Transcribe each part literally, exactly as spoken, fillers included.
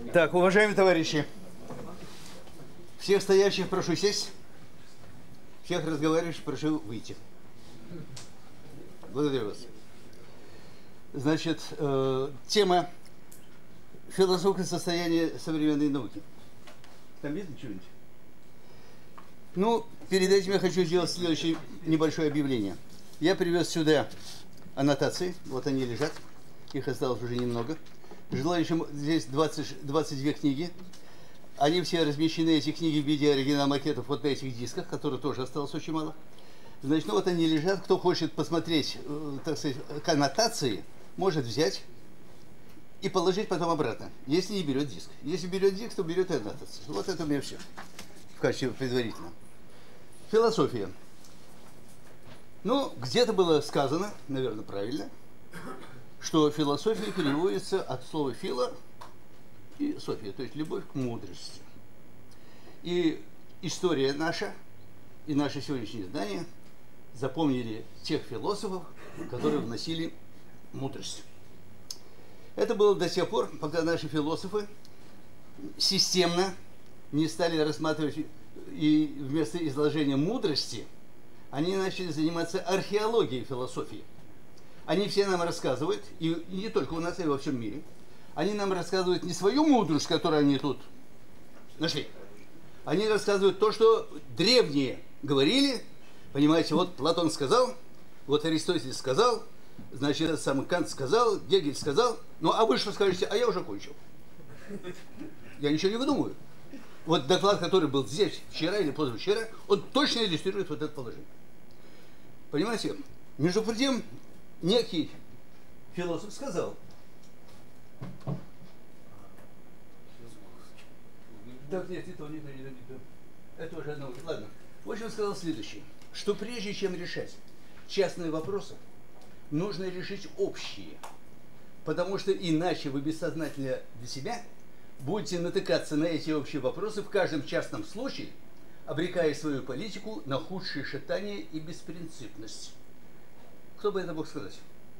Так, уважаемые товарищи, всех стоящих прошу сесть, всех разговаривающих прошу выйти. Благодарю вас. Значит, э, тема «Философское состояние современной науки». Там видно что-нибудь? Ну, перед этим я хочу сделать следующее небольшое объявление. Я привез сюда аннотации, вот они лежат, их осталось уже немного. Желающим здесь двадцать, двадцать две книги. Они все размещены, эти книги, в виде оригинал-макетов вот на этих дисках, которые тоже осталось очень мало. Значит, ну вот они лежат. Кто хочет посмотреть, так сказать, аннотации, может взять и положить потом обратно, если не берет диск. Если берет диск, то берет и аннотации. Вот это у меня все в качестве предварительного. Философия. Ну, где-то было сказано, наверное, правильно, что философия переводится от слова «фило» и «софия», то есть любовь к мудрости. И история наша и наши сегодняшние знания запомнили тех философов, которые вносили мудрость. Это было до тех пор, пока наши философы системно не стали рассматривать, и вместо изложения мудрости они начали заниматься археологией философии. Они все нам рассказывают, и не только у нас, а и во всем мире, они нам рассказывают не свою мудрость, которую они тут нашли. Они рассказывают то, что древние говорили. Понимаете, вот Платон сказал, вот Аристотель сказал, значит, сам Кант сказал, Гегель сказал. Ну, а вы что скажете? А я уже кончил. Я ничего не выдумываю. Вот доклад, который был здесь вчера или позавчера, он точно иллюстрирует вот это положение. Понимаете? Между прочим, некий философ сказал, так нет, это не то, не то, это уже одно, ладно. В общем, сказал следующее, что прежде чем решать частные вопросы, нужно решить общие, потому что иначе вы бессознательно для себя будете натыкаться на эти общие вопросы в каждом частном случае, обрекая свою политику на худшие шатания и беспринципность. Кто бы это мог сказать?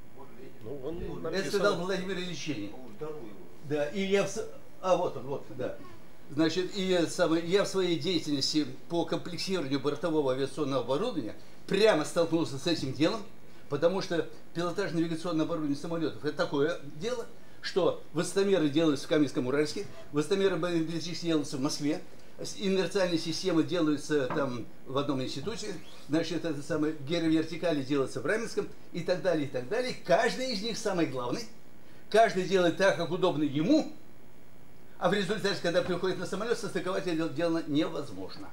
Ну, он это написал... сказал Владимир Ильич Ленин. Да, и я в... А вот он, вот, да. Значит, и я, самый, я в своей деятельности по комплексированию бортового авиационного оборудования прямо столкнулся с этим делом, потому что пилотажно-навигационное оборудование самолетов – это такое дело, что высотомеры делаются в Каменском-Уральске, высотомеры баллистические делаются в Москве, инерциальные системы делаются там в одном институте, значит, это самое гировертикали делается в Раменском и так далее, и так далее. Каждый из них самый главный, каждый делает так, как удобно ему, а в результате, когда приходит на самолет, состыковать это дело невозможно.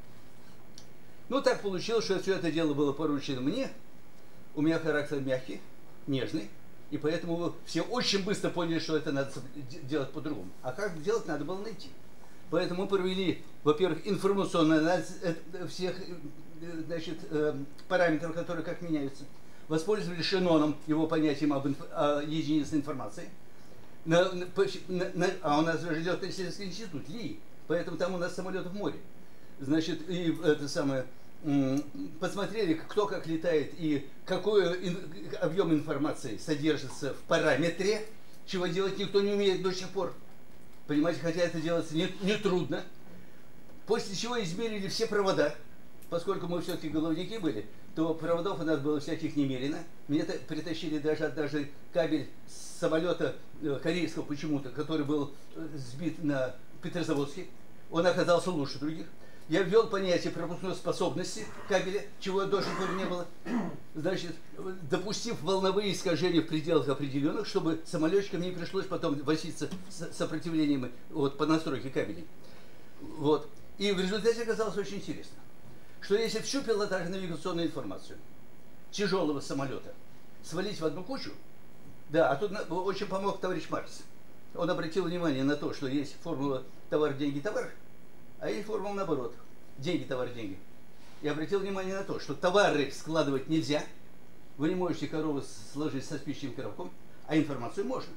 Ну, так получилось, что все это дело было поручено мне, у меня характер мягкий, нежный, и поэтому все очень быстро поняли, что это надо делать по-другому. А как делать, надо было найти. Поэтому мы провели, во-первых, информационный анализ всех, значит, параметров, которые как меняются. Воспользовались Шеноном, его понятием об инф... о единице информации. На, на, на, а у нас же идет исследовательский институт, ЛИИ, поэтому там у нас самолетов море. Значит, и это самое, посмотрели, кто как летает и какой ин, объем информации содержится в параметре, чего делать никто не умеет до сих пор. Понимаете, хотя это делается не, не трудно. После чего измерили все провода. Поскольку мы все-таки головники были, то проводов у нас было всяких немерено. Мне притащили даже, даже кабель с самолета э, корейского почему-то, который был э, сбит на Петрозаводске. Он оказался лучше других. Я ввел понятие пропускной способности кабеля, чего до сих пор не было. Значит, допустив волновые искажения в пределах определенных, чтобы самолетчикам не пришлось потом возиться с сопротивлением вот, по настройке кабелей. Вот. И в результате оказалось очень интересно, что если всю пилотажно-навигационную информацию тяжелого самолета свалить в одну кучу, да, а тут очень помог товарищ Маркс. Он обратил внимание на то, что есть формула товар, деньги, товар, а есть формула наоборот. Деньги, товар, деньги. И обратил внимание на то, что товары складывать нельзя. Вы не можете корову сложить со спичечным коробком, а информацию можно.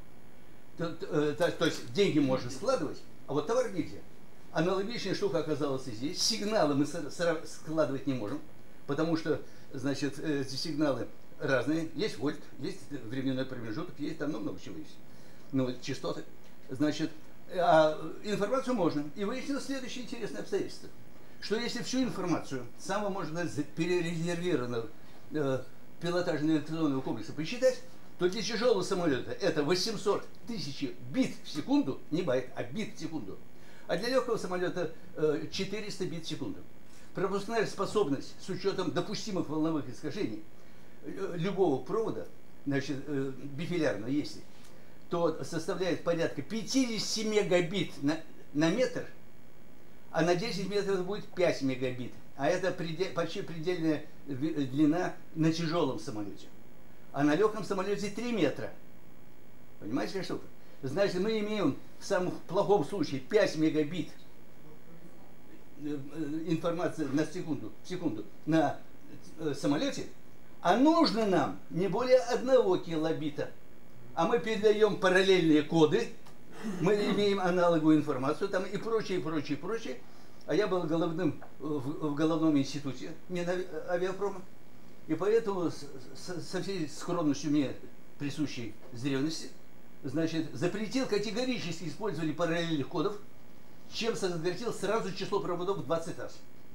То, то, то, то есть деньги можно складывать, а вот товар нельзя. Аналогичная штука оказалась и здесь. Сигналы мы складывать не можем, потому что, значит, эти сигналы разные. Есть вольт, есть временной промежуток, есть там ну, много чего есть. Ну, частоты. Значит, А информацию можно. И выяснилось следующее интересное обстоятельство. Что если всю информацию самого, можно сказать, перерезервированного э, пилотажного электронного комплекса посчитать, то для тяжелого самолета это восемьсот тысяч бит в секунду, не байт, а бит в секунду. А для легкого самолета э, четыреста бит в секунду. Пропускная способность с учетом допустимых волновых искажений э, любого провода, значит, э, бифилярного, если, то составляет порядка пятьдесят мегабит на, на метр, а на десять метров будет пять мегабит. А это предел, почти предельная длина на тяжелом самолете. А на легком самолете три метра. Понимаете, какая штука? Значит, мы имеем в самом плохом случае пять мегабит информации на секунду, в секунду на самолете, а нужно нам не более одного килобита. А мы передаем параллельные коды, мы имеем аналоговую информацию там и прочее, и прочее, и прочее. А я был головным в, в головном институте авиапрома. И поэтому с, со всей скромностью мне присущей зрелости, значит, запретил категорически использование параллельных кодов, чем сократил сразу число проводов в двадцать раз.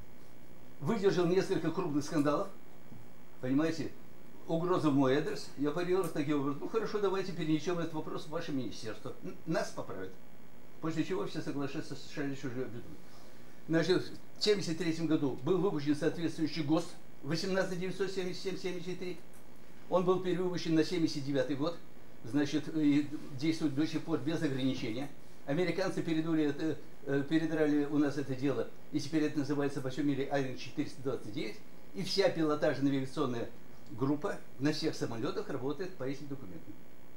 Выдержал несколько крупных скандалов, понимаете, угроза в мой адрес. Я парировал такие образы. Ну хорошо, давайте перенесем этот вопрос в ваше министерство. Нас поправят. После чего все соглашаются с шали чужие беду. Значит, в семьдесят третьем году был выпущен соответствующий ГОСТ восемнадцать девятьсот семьдесят семь семьдесят три. Он был перевыпущен на семьдесят девятый год. Значит, и действует до сих пор без ограничения. Американцы передули это, передрали у нас это дело, и теперь это называется во всем мире АВИН четыреста двадцать девять. И вся пилотажно-навигационная группа на всех самолетах работает по этим документам.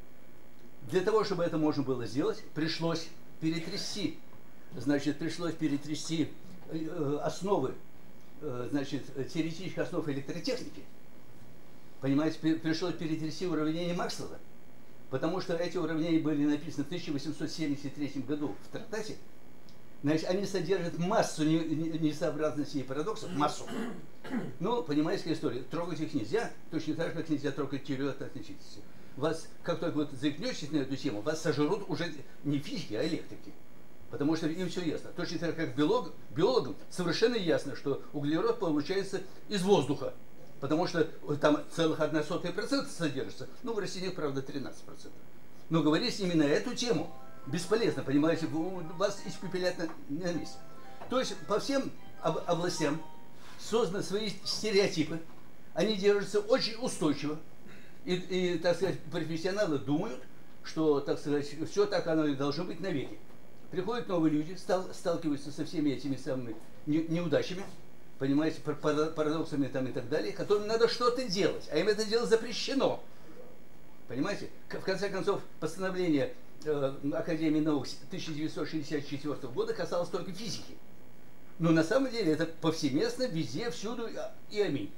Для того, чтобы это можно было сделать, пришлось перетрясти, значит, пришлось перетрясти э, основы, э, значит, теоретических основ электротехники. Понимаете, пришлось перетрясти уравнение Максвелла, потому что эти уравнения были написаны в тысяча восемьсот семьдесят третьем году в трактате. Значит, они содержат массу несообразностей и парадоксов, массу. Ну, понимаете, какая история? Трогать их нельзя, точно так же, как нельзя трогать теорию относительности. Вас, как только вот заикнетесь на эту тему, вас сожрут уже не физики, а электрики. Потому что им все ясно. Точно так же, как биолог, биологам совершенно ясно, что углерод получается из воздуха. Потому что там целых одна сотая процента содержится. Ну, в растениях, правда, тринадцать процентов. Но говорить с ними на эту тему бесполезно, понимаете, вас испепелят на, на месте. То есть по всем об, областям созданы свои стереотипы, они держатся очень устойчиво, и, и, так сказать, профессионалы думают, что, так сказать, все так оно и должно быть навеки. Приходят новые люди, стал, сталкиваются со всеми этими самыми не, неудачами, понимаете, парадоксами там и так далее, которым надо что-то делать, а им это делать запрещено. Понимаете? В конце концов, постановление э, Академии наук тысяча девятьсот шестьдесят четвёртого года касалось только физики. Но на самом деле это повсеместно, везде, всюду и аминь.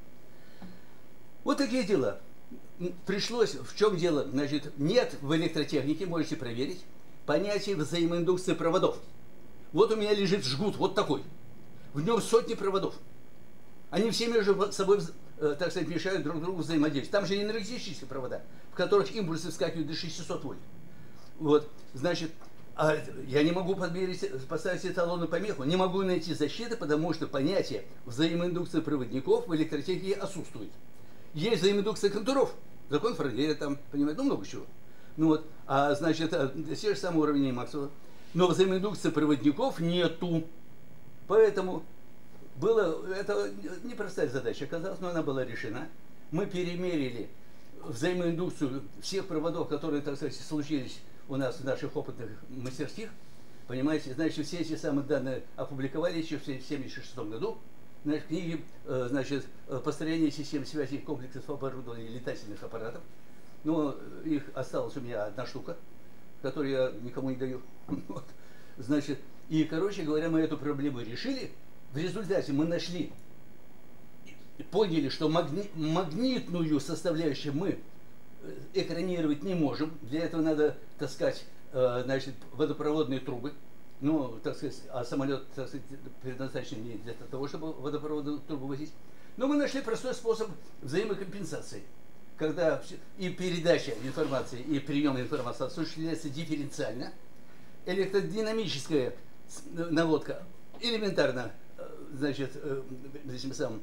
Вот такие дела. Пришлось, в чем дело? Значит, нет в электротехнике, можете проверить, понятия взаимоиндукции проводов. Вот у меня лежит жгут, вот такой. В нем сотни проводов. Они все между собой, так сказать, мешают друг другу взаимодействовать. Там же энергетические провода, в которых импульсы вскакивают до шестисот вольт. Вот, значит, а я не могу подмерить, поставить эталонную помеху, не могу найти защиты, потому что понятие взаимоиндукции проводников в электротехнике отсутствует. Есть взаимоиндукция контуров, закон Фарадея там, понимаете, ну много чего. Ну вот, а значит, те же самые уровни Максвелла. Но взаимоиндукции проводников нету. Поэтому было, это непростая задача оказалась, но она была решена. Мы перемерили взаимоиндукцию всех проводов, которые, так сказать, случились у нас в наших опытных мастерских. Понимаете, значит, все эти самые данные опубликовали еще в семьдесят шестом году. Значит, книги, значит, построение систем связи комплексов оборудования летательных аппаратов. Но их осталась у меня одна штука, которую я никому не даю. Вот. Значит, и, короче говоря, мы эту проблему решили. В результате мы нашли, поняли, что магни, магнитную составляющую мы экранировать не можем. Для этого надо таскать, значит, водопроводные трубы. Ну, так сказать, а самолет, так сказать, предназначен не для того, чтобы водопроводную трубу возить. Но мы нашли простой способ взаимокомпенсации. Когда и передача информации, и прием информации осуществляется дифференциально. электродинамическая наводка элементарно, значит, этим самым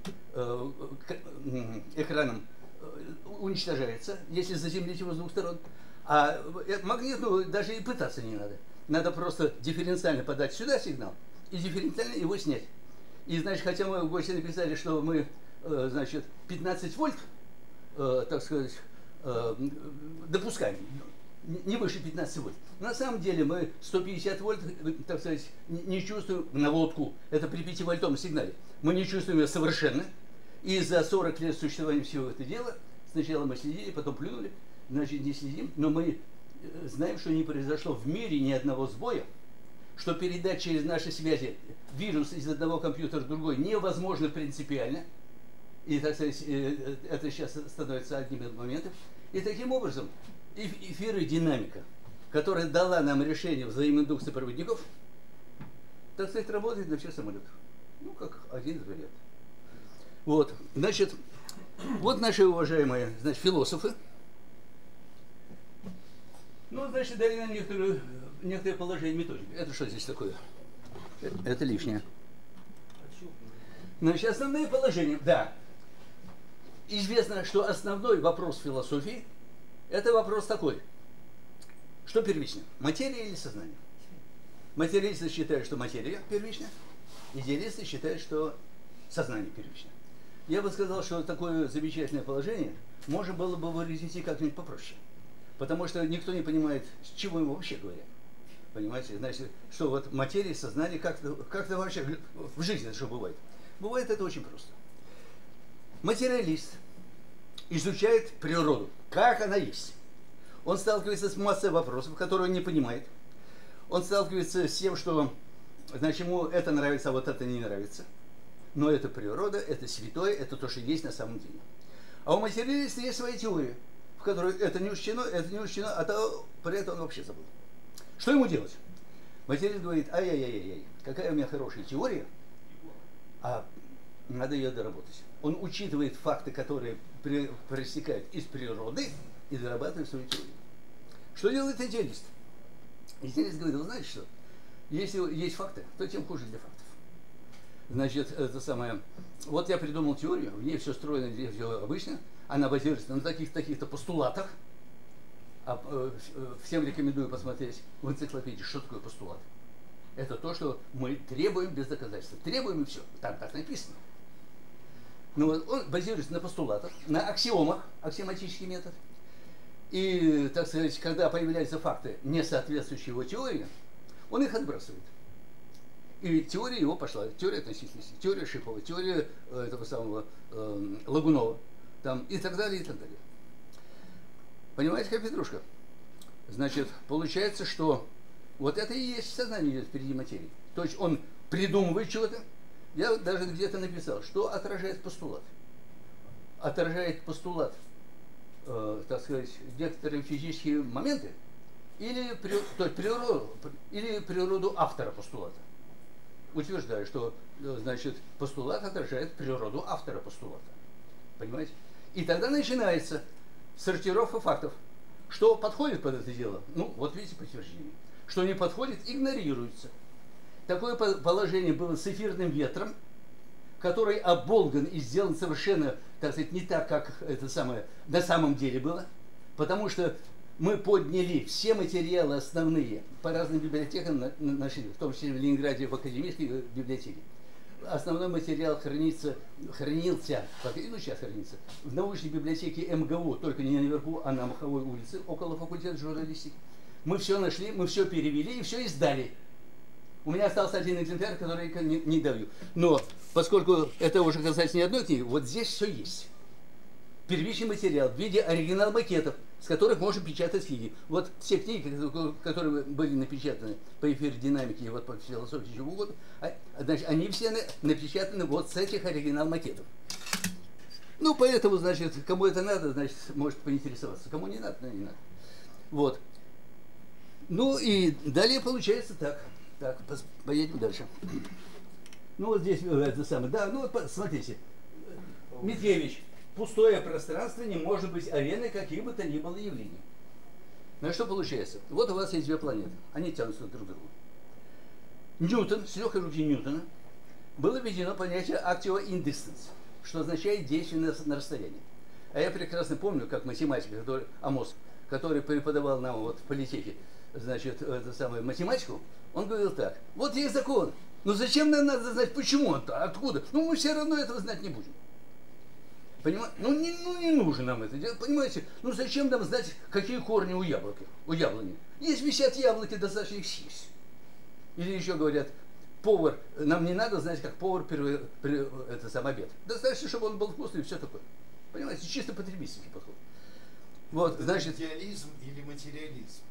экраном уничтожается, если заземлить его с двух сторон. А магнитную даже и пытаться не надо. Надо просто дифференциально подать сюда сигнал и дифференциально его снять. И, значит, хотя мы в гости написали, что мы, значит, пятнадцать вольт, так сказать, допускаем, не выше пятнадцати вольт. На самом деле мы сто пятьдесят вольт, так сказать, не чувствуем наводку. Это при пятивольтовом сигнале. Мы не чувствуем ее совершенно. И за сорок лет существования всего этого дела, сначала мы следили, потом плюнули, значит, не следим, но мы знаем, что не произошло в мире ни одного сбоя, что передать через наши связи вирус из одного компьютера в другой невозможно принципиально. И, так сказать, это сейчас становится одним из моментов. И таким образом эфир и динамика, которая дала нам решение взаимоиндукции проводников, так сказать, работает на всех самолетах. Ну, как один из вариантов. Вот, значит, вот наши уважаемые, значит, философы. Ну, значит, дали нам некоторые, некоторые положения методики. Это что здесь такое? Это лишнее. Значит, основные положения, да. Известно, что основной вопрос философии – это вопрос такой. Что первично? Материя или сознание? Материалисты считают, что материя первична. Идеалисты считают, что сознание первично. Я бы сказал, что такое замечательное положение можно было бы выразить как-нибудь попроще. Потому что никто не понимает, с чего ему вообще говорят. Понимаете? Значит, что вот материя, сознание, как-то как вообще в жизни это что бывает? Бывает это очень просто. Материалист изучает природу, как она есть. Он сталкивается с массой вопросов, которые он не понимает. Он сталкивается с тем, что, значит, ему это нравится, а вот это не нравится. Но это природа, это святое, это то, что есть на самом деле. А у материалиста есть своя теория, в которой это не учтено, это не учтено, а то про это он вообще забыл. Что ему делать? Материалист говорит: ай-яй-яй-яй, какая у меня хорошая теория, а надо ее доработать. Он учитывает факты, которые проистекают из природы, и дорабатывает свою теорию. Что делает идеалист? Идеалист говорит: вы знаете что? Если есть факты, то тем хуже для фактов. Значит, это самое. Вот я придумал теорию, в ней все стройно, все обычно, она базируется на таких-то таких-то постулатах. А, э, всем рекомендую посмотреть в энциклопедии, что такое постулат. Это то, что мы требуем без доказательства. Требуем и все. Там так написано. Но вот он базируется на постулатах, на аксиомах, аксиоматический метод. И, так сказать, когда появляются факты, не соответствующие его теории, он их отбрасывает. И теория его пошла. Теория относительности, теория Шипова, теория э, этого самого э, Лагунова, там, и так далее, и так далее. Понимаете, как петрушка? Значит, получается, что вот это и есть сознание идет впереди материи. То есть он придумывает чего-то. Я даже где-то написал, что отражает постулат. Отражает постулат, э, так сказать, некоторые физические моменты, или, то есть природу, или природу автора постулата. Утверждаю, что, значит, постулат отражает природу автора постулата. Понимаете? И тогда начинается сортировка фактов. Что подходит под это дело? Ну, вот видите подтверждение. Что не подходит, игнорируется. Такое положение было с эфирным ветром, который оболган и сделан совершенно, так сказать, не так, как это самое на самом деле было. Потому что мы подняли все материалы основные по разным библиотекам, нашли, в том числе в Ленинграде, в Академической библиотеке. Основной материал хранится, хранился, ну сейчас хранится, в научной библиотеке эм гэ у, только не наверху, а на Маховой улице, около факультета журналистики. Мы все нашли, мы все перевели и все издали. У меня остался один экземпляр, который я не, не даю. Но поскольку это уже касается не одной книги, вот здесь все есть. Первичный материал в виде оригинал макетов, с которых можно печатать книги. Вот все книги, которые были напечатаны по эфиродинамике и вот по философии чего угодно, значит, они все напечатаны вот с этих оригинал макетов. Ну, поэтому, значит, кому это надо, значит, может поинтересоваться. Кому не надо, ну, не надо. Вот. Ну и далее получается так. Так, поедем дальше. Ну вот здесь это самое. Да, ну вот смотрите. Миткевич. Пустое пространство не может быть ареной каких бы то ни было явлений. Ну что получается? Вот у вас есть две планеты, они тянутся друг к другу. Ньютон, с легкой руки Ньютона, было введено понятие actio in distance, что означает действие на, на расстоянии. А я прекрасно помню, как математик, который, Амос, который преподавал нам вот в политехе, значит, это самое, математику, он говорил так: вот есть закон, но зачем нам надо знать, почему он, откуда? Ну, мы все равно этого знать не будем. Понимаете? Ну не, ну не нужно нам это делать, понимаете? Ну зачем нам знать, какие корни у яблока, у яблони? Есть висят яблоки, достаточно их съесть. Или еще говорят, повар, нам не надо знать, как повар при, при, это сам обед. Достаточно, чтобы он был вкусный и все такое. Понимаете, чисто потребительский подход. Вот, это значит... идеализм или материализм?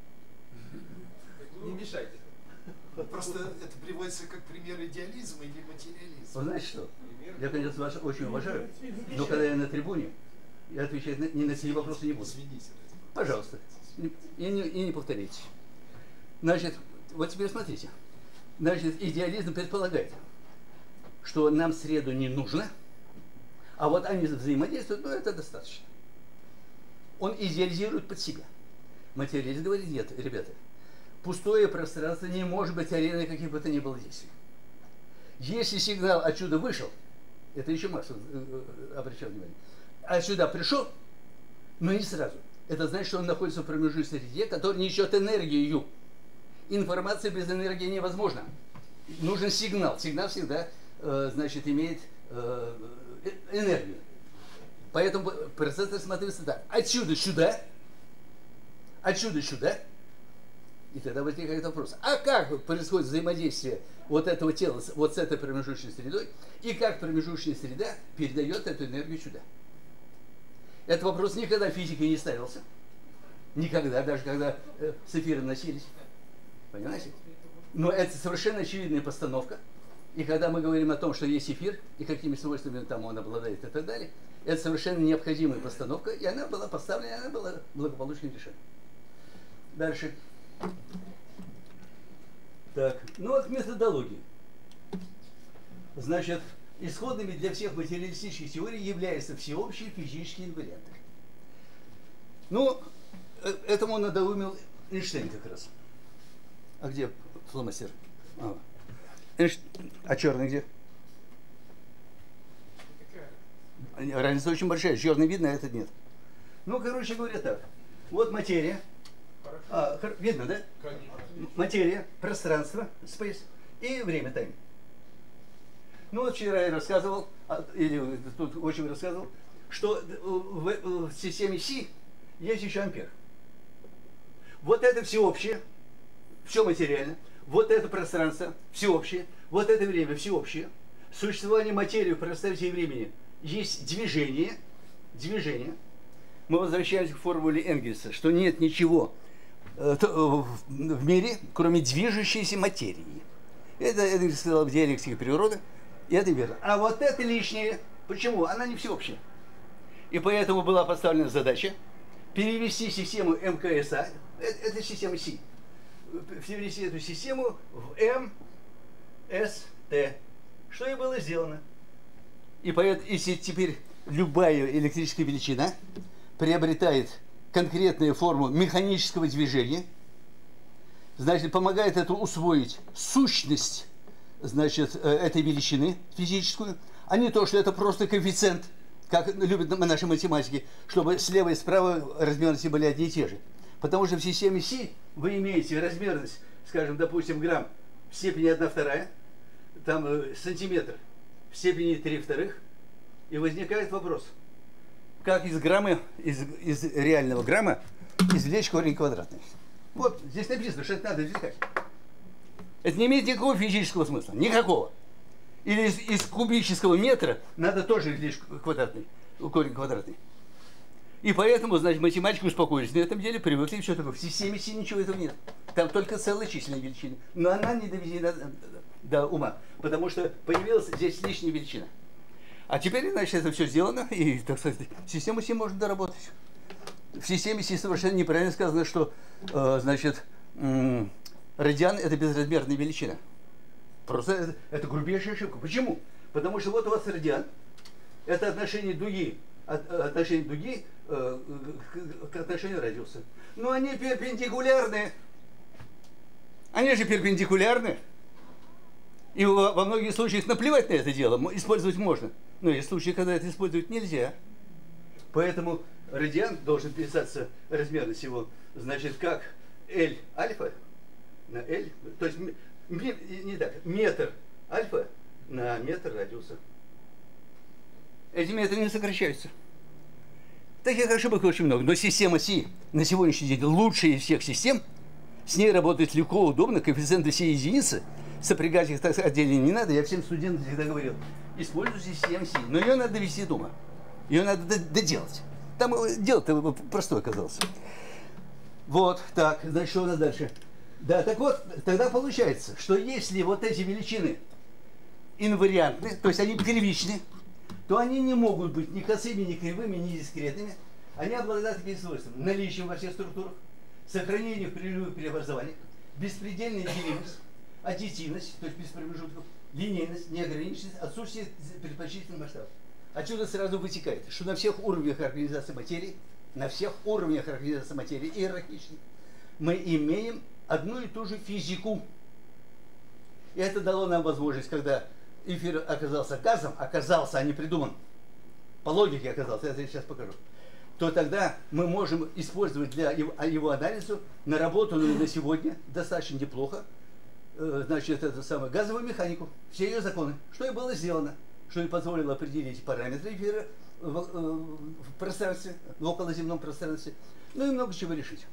Не мешайте. Просто это приводится как пример идеализма или материализма. Вы знаете что? Я, конечно, вас очень уважаю, но когда я на трибуне, я отвечать на, ни на сие вопросы не буду. Извините. Пожалуйста. И не, и не повторите. Значит, вот теперь смотрите. Значит, идеализм предполагает, что нам среду не нужно, а вот они взаимодействуют, ну это достаточно. Он идеализирует под себя. Материалист говорит: нет, ребята, пустое пространство не может быть ареной каких бы то ни было действий. Если сигнал отсюда вышел, это еще Маркс обращал внимание, отсюда пришел, но не сразу. Это значит, что он находится в промежуточной среде, которая несет энергию. Информация без энергии невозможна. Нужен сигнал. Сигнал всегда, э, значит, имеет э, энергию. Поэтому процесс рассматривается так: отсюда сюда, отсюда сюда. И тогда возникает вопрос: а как происходит взаимодействие вот этого тела вот с этой промежуточной средой, и как промежуточная среда передает эту энергию сюда? Этот вопрос никогда физикой не ставился. Никогда, даже когда э, с эфира носились. Понимаете? Но это совершенно очевидная постановка. И когда мы говорим о том, что есть эфир, и какими свойствами там он обладает и так далее, это совершенно необходимая постановка, и она была поставлена, и она была благополучно решена. Дальше. Так, ну вот к методологии. Значит, исходными для всех материалистических теорий являются всеобщие физические инварианты. Ну, этому надоумил Эйнштейн как раз. А где фломастер? А, Эйнш... а черный где? Разница очень большая. Черный видно, а этот нет. Ну, короче говоря, так. Вот материя. А, видно, да? Конечно. Материя, пространство, space и время, time. Ну вот вчера я рассказывал, или тут очень рассказывал, что в, в системе Си есть еще ампер. Вот это всеобщее, все материально, вот это пространство всеобщее, вот это время всеобщее. Существование материи в пространстве и времени есть движение, движение. Мы возвращаемся к формуле Энгельса, что нет ничего в мире, кроме движущейся материи. Это, это сказал в диалектике природы, и это верно. А вот это лишнее. Почему? Она не всеобщая. И поэтому была поставлена задача перевести систему эм ка эс а, это, это система Си, перевести эту систему в эм эс тэ, что и было сделано. И поэтому, если теперь любая электрическая величина приобретает конкретную форму механического движения, значит, помогает это усвоить сущность, значит, этой величины физическую, а не то, что это просто коэффициент, как любят наши математики, чтобы слева и справа размерности были одни и те же. Потому что в системе Си вы имеете размерность, скажем, допустим, грамм в степени одна вторая, там э, сантиметр в степени три вторых, и возникает вопрос: как из грамма, из, из реального грамма извлечь корень квадратный? Вот здесь написано, что это надо извлекать. Это не имеет никакого физического смысла, никакого. Или из, из кубического метра надо тоже извлечь квадратный, корень квадратный. И поэтому, значит, математики успокоились на этом деле, привыкли, все такое. В системе Си ничего этого нет. Там только целочисленная величина. Но она не доведена до, до ума, потому что появилась здесь лишняя величина. А теперь, значит, это все сделано, и, так сказать, систему Си можно доработать. В системе Си совершенно неправильно сказано, что, э, значит, э, радиан – это безразмерная величина. Просто это, это грубейшая ошибка. Почему? Потому что вот у вас радиан – это отношение дуги, от, отношение дуги э, к, к отношению радиуса. Но они перпендикулярны. Они же перпендикулярны. И во, во многих случаях наплевать на это дело, использовать можно. Но есть случаи, когда это использовать нельзя. Поэтому радиант должен писаться размерность его, значит, как L альфа на L, то есть не так, метр альфа на метр радиуса. Эти метры не сокращаются. Таких ошибок очень много. Но система Си на сегодняшний день лучшая из всех систем. С ней работать легко, удобно, коэффициенты все единицы. Сопрягать их так отдельно не надо. Я всем студентам всегда говорил, используйте систему Си. Но ее надо довести дома. Ее надо доделать. Там дело-то простое оказалось. Вот, так, значит, что у нас дальше? Да, так вот, тогда получается, что если вот эти величины инвариантны, то есть они первичны, то они не могут быть ни косыми, ни кривыми, ни дискретными. Они обладают такими свойствами: наличием во всех структурах, сохранение при любых преобразованиях, беспредельная делимость, аддитивность, то есть без промежутков, линейность, неограниченность, отсутствие предпочтительных масштабов. Отсюда сразу вытекает, что на всех уровнях организации материи, на всех уровнях организации материи иерархичной, мы имеем одну и ту же физику. И это дало нам возможность, когда эфир оказался газом, оказался, а не придуман, по логике оказался, это я сейчас покажу, то тогда мы можем использовать для его, его анализа наработанную на сегодня достаточно неплохо, э, значит, это самое, газовую механику, все ее законы, что и было сделано, что и позволило определить параметры эфира в, э, в пространстве, в околоземном пространстве, ну и много чего решить.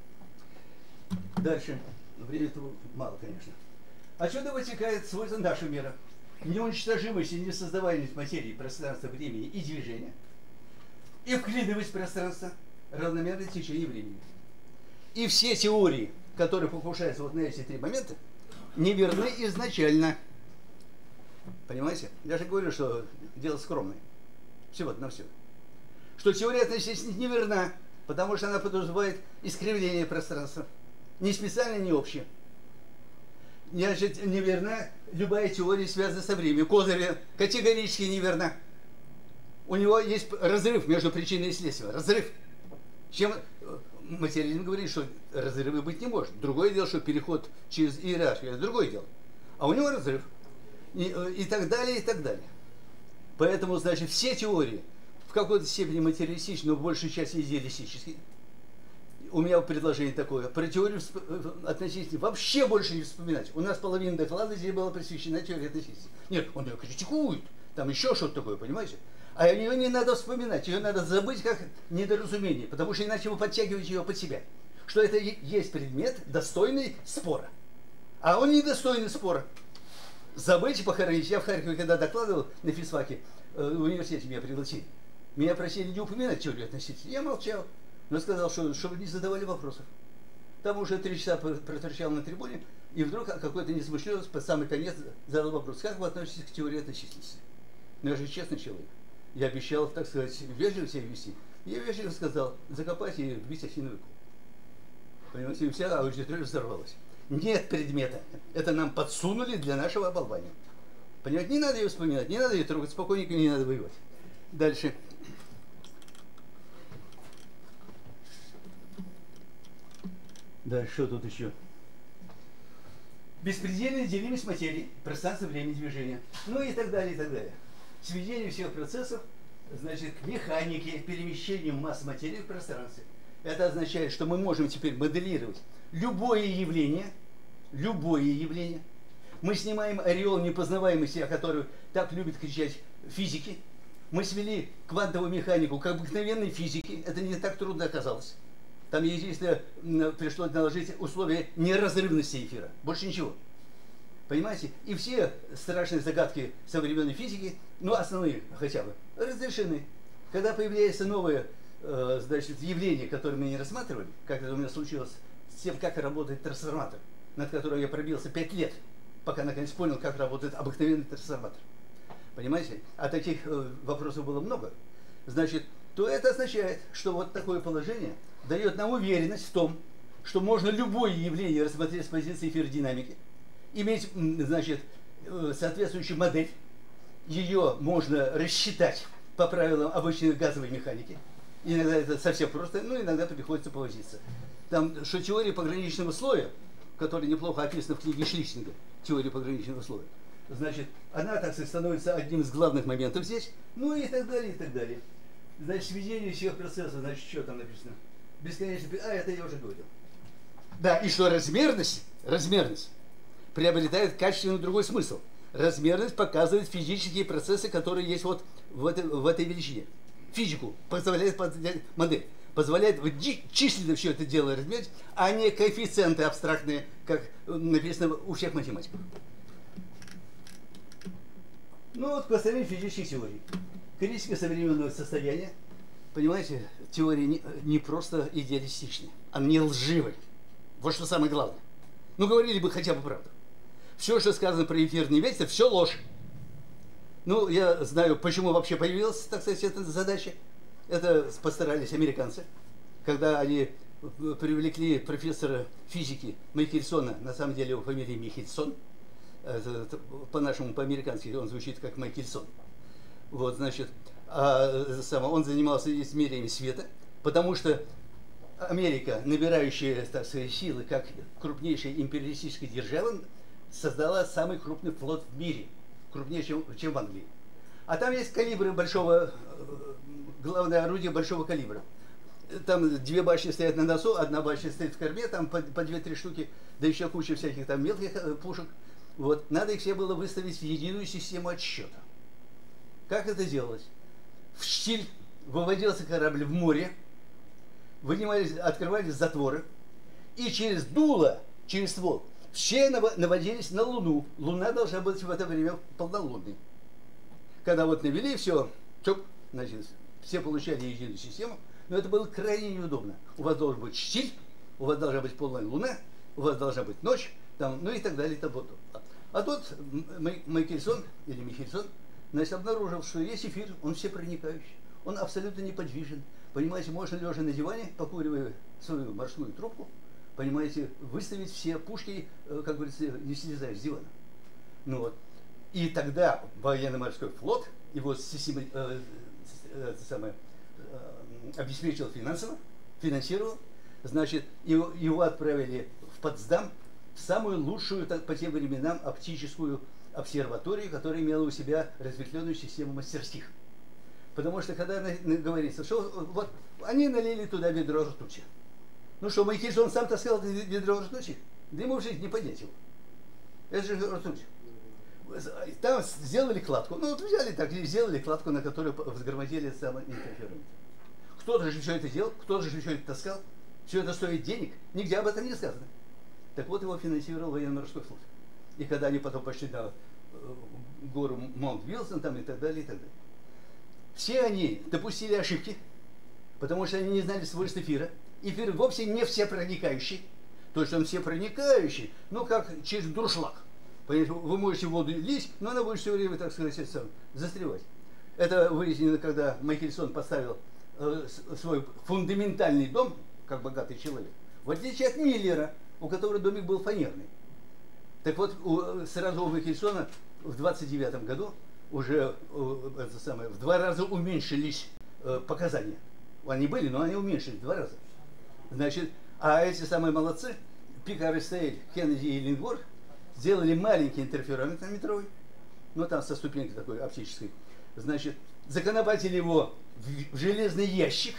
Дальше, времени-то мало, конечно. Отсюда вытекает свойство нашего мира. Неуничтожимость и несоздаваемость материи, пространства, времени и движения, и вклиниваемость пространства, равномерное течение времени. И все теории, которые покушаются вот на эти три момента, неверны изначально. Понимаете? Я же говорю, что дело скромное. Всего на все. Что теория относительно неверна, потому что она подразумевает искривление пространства. Не специально, не общее. Значит, неверна любая теория, связанная со временем. Козырев категорически неверна. У него есть разрыв между причиной и следствием. Разрыв. Чем материализм говорит, что разрыва быть не может. Другое дело, что переход через иерархию, это другое дело. А у него разрыв. И, и так далее, и так далее. Поэтому, значит, все теории в какой-то степени материалистичны, но в большей части идеалистические. У меня предложение такое: про теорию относительности вообще больше не вспоминать. У нас половина доклада здесь была посвящена теории относительности. Нет, он ее критикует, там еще что-то такое, понимаете? А ее не надо вспоминать, ее надо забыть как недоразумение, потому что иначе вы подтягиваете ее под себя. Что это есть предмет, достойный спора. А он недостойный спора. Забыть и похоронить. Я в Харькове, когда докладывал на физфаке, в университете меня пригласили. Меня просили не упоминать теорию относительности. Я молчал. Но сказал, что чтобы не задавали вопросов. Там уже три часа проторчал на трибуне, и вдруг какой-то несмышленый под самый конец задал вопрос: как вы относитесь к теории относительности? Ну, я же честный человек. Я обещал, так сказать, вежливо себя вести. Я вежливо сказал: закопать и вбить осиновый кол. Понимаете, и вся аудитория взорвалась. Нет предмета. Это нам подсунули для нашего оболвания. Понимаете, не надо ее вспоминать, не надо ее трогать, спокойненько не надо воевать. Дальше. Да, что тут еще? Беспредельная делимость материи, пространство, времени, движения. Ну и так далее, и так далее. Сведение всех процессов, значит, к механике, перемещению масс материи в пространстве. Это означает, что мы можем теперь моделировать любое явление, любое явление. Мы снимаем ореол непознаваемости, о которой так любят кричать физики. Мы свели квантовую механику к обыкновенной физике. Это не так трудно оказалось. Там единственное, пришлось наложить условия неразрывности эфира. Больше ничего. Понимаете? И все страшные загадки современной физики, ну, основные хотя бы, разрешены. Когда появляется новое, э, значит, явление, которое мы не рассматривали, как это у меня случилось с тем, как работает трансформатор, над которым я пробился пять лет, пока наконец понял, как работает обыкновенный трансформатор. Понимаете? А таких э, вопросов было много. Значит, то это означает, что вот такое положение дает нам уверенность в том, что можно любое явление рассмотреть с позиции эфиродинамики, иметь, значит, соответствующую модель, ее можно рассчитать по правилам обычной газовой механики, Иногда это совсем просто, ну иногда приходится повозиться. Там, что теория пограничного слоя, которая неплохо описана в книге Шлиссинга, теория пограничного слоя, значит, она, так сказать, становится одним из главных моментов здесь, ну и так далее, и так далее. Значит, сведение всех процессов, значит, что там написано? Бесконечно, а, это я уже говорил. Да, и что размерность, размерность приобретает качественно другой смысл. Размерность показывает физические процессы, которые есть вот в этой, в этой величине. Физику позволяет модель, позволяет численно все это дело размерить, а не коэффициенты абстрактные, как написано у всех математиков. Ну вот построение физических теорий. Критика современного состояния, понимаете, теория не, не просто идеалистичная, она не лживая. Вот что самое главное. Ну говорили бы хотя бы правду. Все, что сказано про эфирный ветер, все ложь. Ну, я знаю, почему вообще появилась, так сказать, эта задача. Это постарались американцы, когда они привлекли профессора физики Майкельсона, на самом деле его фамилия Михельсон, по-нашему, по-американски он звучит как Майкельсон. Вот, значит, а, само, он занимался измерением света, потому что Америка, набирающая, так сказать, силы, как крупнейшая империалистическая держава, создала самый крупный флот в мире, крупнее, чем, чем в Англии. А там есть калибры большого, главное орудие большого калибра. Там две башни стоят на носу, одна башня стоит в корме, там по, по две-три штуки, да еще куча всяких там мелких пушек. Вот, надо их все было выставить в единую систему отсчета. Как это делалось? В штиль выводился корабль в море, вынимались, открывались затворы, и через дуло, через ствол, все наводились на Луну. Луна должна быть в это время полнолунной. Когда вот навели, все, чоп, значит, все получали единую систему, но это было крайне неудобно. У вас должен быть штиль, у вас должна быть полная луна, у вас должна быть ночь, там, ну и так далее. Там, вот. А тут Майкельсон, или Михельсон, значит, обнаружил, что есть эфир, он всепроникающий, он абсолютно неподвижен. Понимаете, можно лежа на диване, покуривая свою морскую трубку, понимаете, выставить все пушки, как говорится, не слезая с дивана. Ну вот. И тогда военно-морской флот его система, э, э, самое, э, обеспечил финансово, финансировал, значит, его, его отправили в Потсдам, в самую лучшую так, по тем временам оптическую обсерваторию, которая имела у себя разветвленную систему мастерских. Потому что когда на, на, говорится, что вот они налили туда ведро ртути. Ну что, Майкельсон сам таскал ведро ртути? Да ему в жизни не поднять его. Это же ртуть. Там сделали кладку. Ну вот взяли так и сделали кладку, на которую взгромоздили самый интерферометр. Кто-то же все это делал, кто-то же все это таскал. Все это стоит денег. Нигде об этом не сказано. Так вот его финансировал военно-морской флот. И когда они потом пошли на гору Маунт-Вилсон там и так далее, и так далее. Все они допустили ошибки, потому что они не знали свойств эфира. Эфир вовсе не всепроникающий. То есть он всепроникающий, ну как через дуршлаг. Вы можете воду лить, но она будет все время, так сказать, застревать. Это выяснено, когда Майкельсон поставил э, свой фундаментальный дом, как богатый человек, в отличие от Миллера, у которого домик был фанерный. Так вот, у, сразу у Майкельсона в двадцать девятом году уже э, это самое, в два раза уменьшились э, показания. Они были, но они уменьшились в два раза. Значит, а эти самые молодцы, Пикар и Стейль, Кеннеди и Лингвор, сделали маленький интерферометр метровый, ну там со ступенькой такой оптической, значит, законопатили его в, в железный ящик,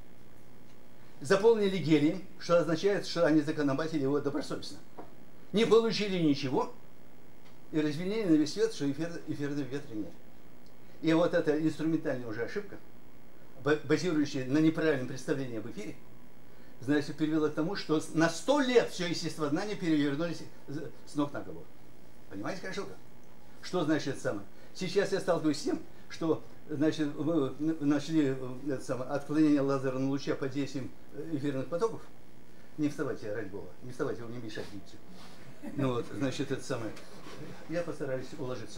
заполнили гелием, что означает, что они законопатили его добросовестно. Не получили ничего и развели на весь свет, что эфир, эфирного ветра нет. И вот эта инструментальная уже ошибка, базирующая на неправильном представлении об эфире, значит, привело к тому, что на сто лет все естествознание перевернулись с ног на голову. Понимаете, какая штука? Что значит это самое? Сейчас я сталкиваюсь с тем, что, значит, мы нашли это самое, отклонение лазерного луча под действием эфирных потоков. Не вставайте, ради бога, не вставайте, вы не мешайте. Ну вот, значит, это самое. Я постараюсь уложиться.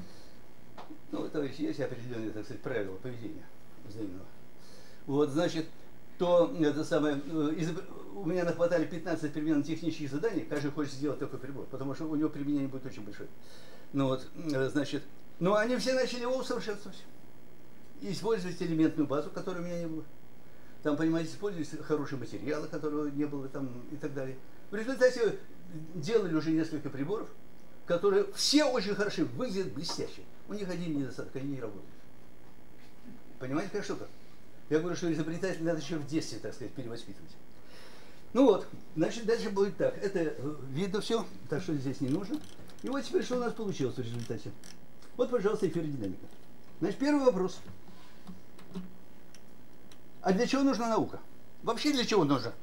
Ну, товарищи, есть определенные, так сказать, правила поведения взаимного. Вот, значит, то это самое, из, у меня нахватали пятнадцать примерно технических заданий, каждый хочет сделать такой прибор, потому что у него применение будет очень большое. Ну вот, значит, но они все начали его усовершенствовать. Использовать элементную базу, которой у меня не было. Там, понимаете, использовались хорошие материалы, которого не было там и так далее. В результате делали уже несколько приборов, которые все очень хороши, выглядят блестяще. У них один недостаток, они не работают. Понимаете, какая штука? Я говорю, что изобретатель надо еще в детстве, так сказать, перевоспитывать. Ну вот, значит, дальше будет так. Это видно все, так что здесь не нужно. И вот теперь что у нас получилось в результате. Вот, пожалуйста, эфиродинамика. Значит, первый вопрос. А для чего нужна наука? Вообще для чего нужна?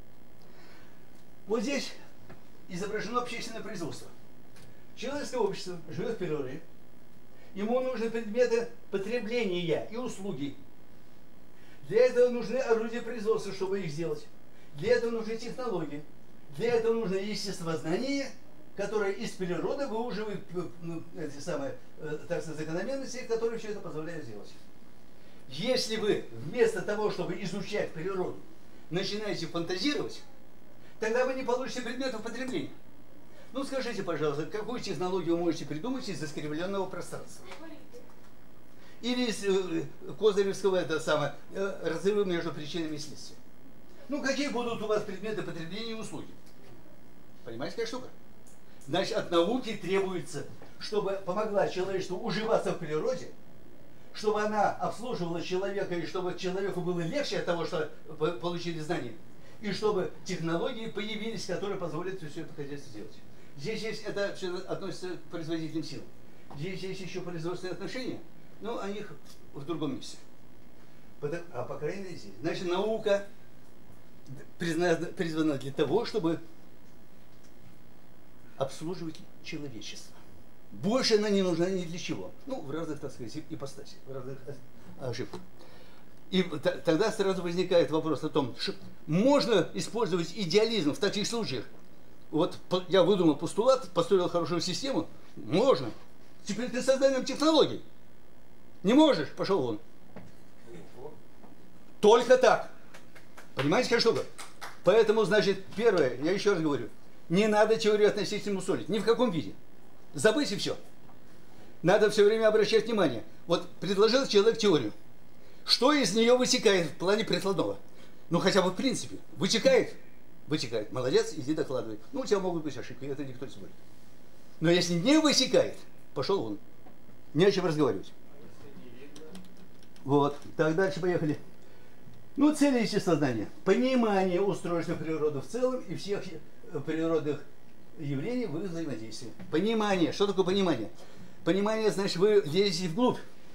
Вот здесь изображено общественное производство. Человеческое общество живет в природе. Ему нужны предметы потребления и услуги. Для этого нужны орудия производства, чтобы их сделать. Для этого нужны технологии. Для этого нужно естествознание, которое из природы выуживает ну, эти самые, так сказать, закономерности, которые все это позволяют сделать. Если вы вместо того, чтобы изучать природу, начинаете фантазировать, тогда вы не получите предметов потребления. Ну скажите, пожалуйста, какую технологию вы можете придумать из искривленного пространства? Или из э, Козыревского, это самое, э, разрыва между причинами и следствием? Ну какие будут у вас предметы потребления и услуги? Понимаете, какая штука? Значит, от науки требуется, чтобы помогла человечеству уживаться в природе, чтобы она обслуживала человека, и чтобы человеку было легче от того, что получили знания, и чтобы технологии появились, которые позволят все это хозяйство сделать. Здесь есть, это все относится к производительным силам. Здесь есть еще производственные отношения, но о них в другом месте. А по крайней мере здесь. Значит, наука призвана для того, чтобы обслуживать человечество. Больше она не нужна ни для чего. Ну, в разных, так сказать, ипостасях, в разных ошибках. И тогда сразу возникает вопрос о том, что можно использовать идеализм в таких случаях. Вот я выдумал постулат, построил хорошую систему. Можно. Теперь ты созданием технологий. Не можешь, пошел вон. Только так. Понимаете, какая штука? Поэтому, значит, первое, я еще раз говорю, не надо теорию относительно усолить. Ни в каком виде. Забыть и все. Надо все время обращать внимание. Вот предложил человек теорию. Что из нее вытекает в плане прикладного? Ну, хотя бы в принципе. Вытекает? Вытекает. Молодец, иди докладывай. Ну, у тебя могут быть ошибки, это никто не спорит. Но если не вытекает, пошел вон. Не о чем разговаривать. Вот. Так, дальше поехали. Ну, цели естествознания. Понимание устройства природы в целом и всех природных явлений в их взаимодействии. Понимание. Что такое понимание? Понимание, значит, вы лезете вглубь.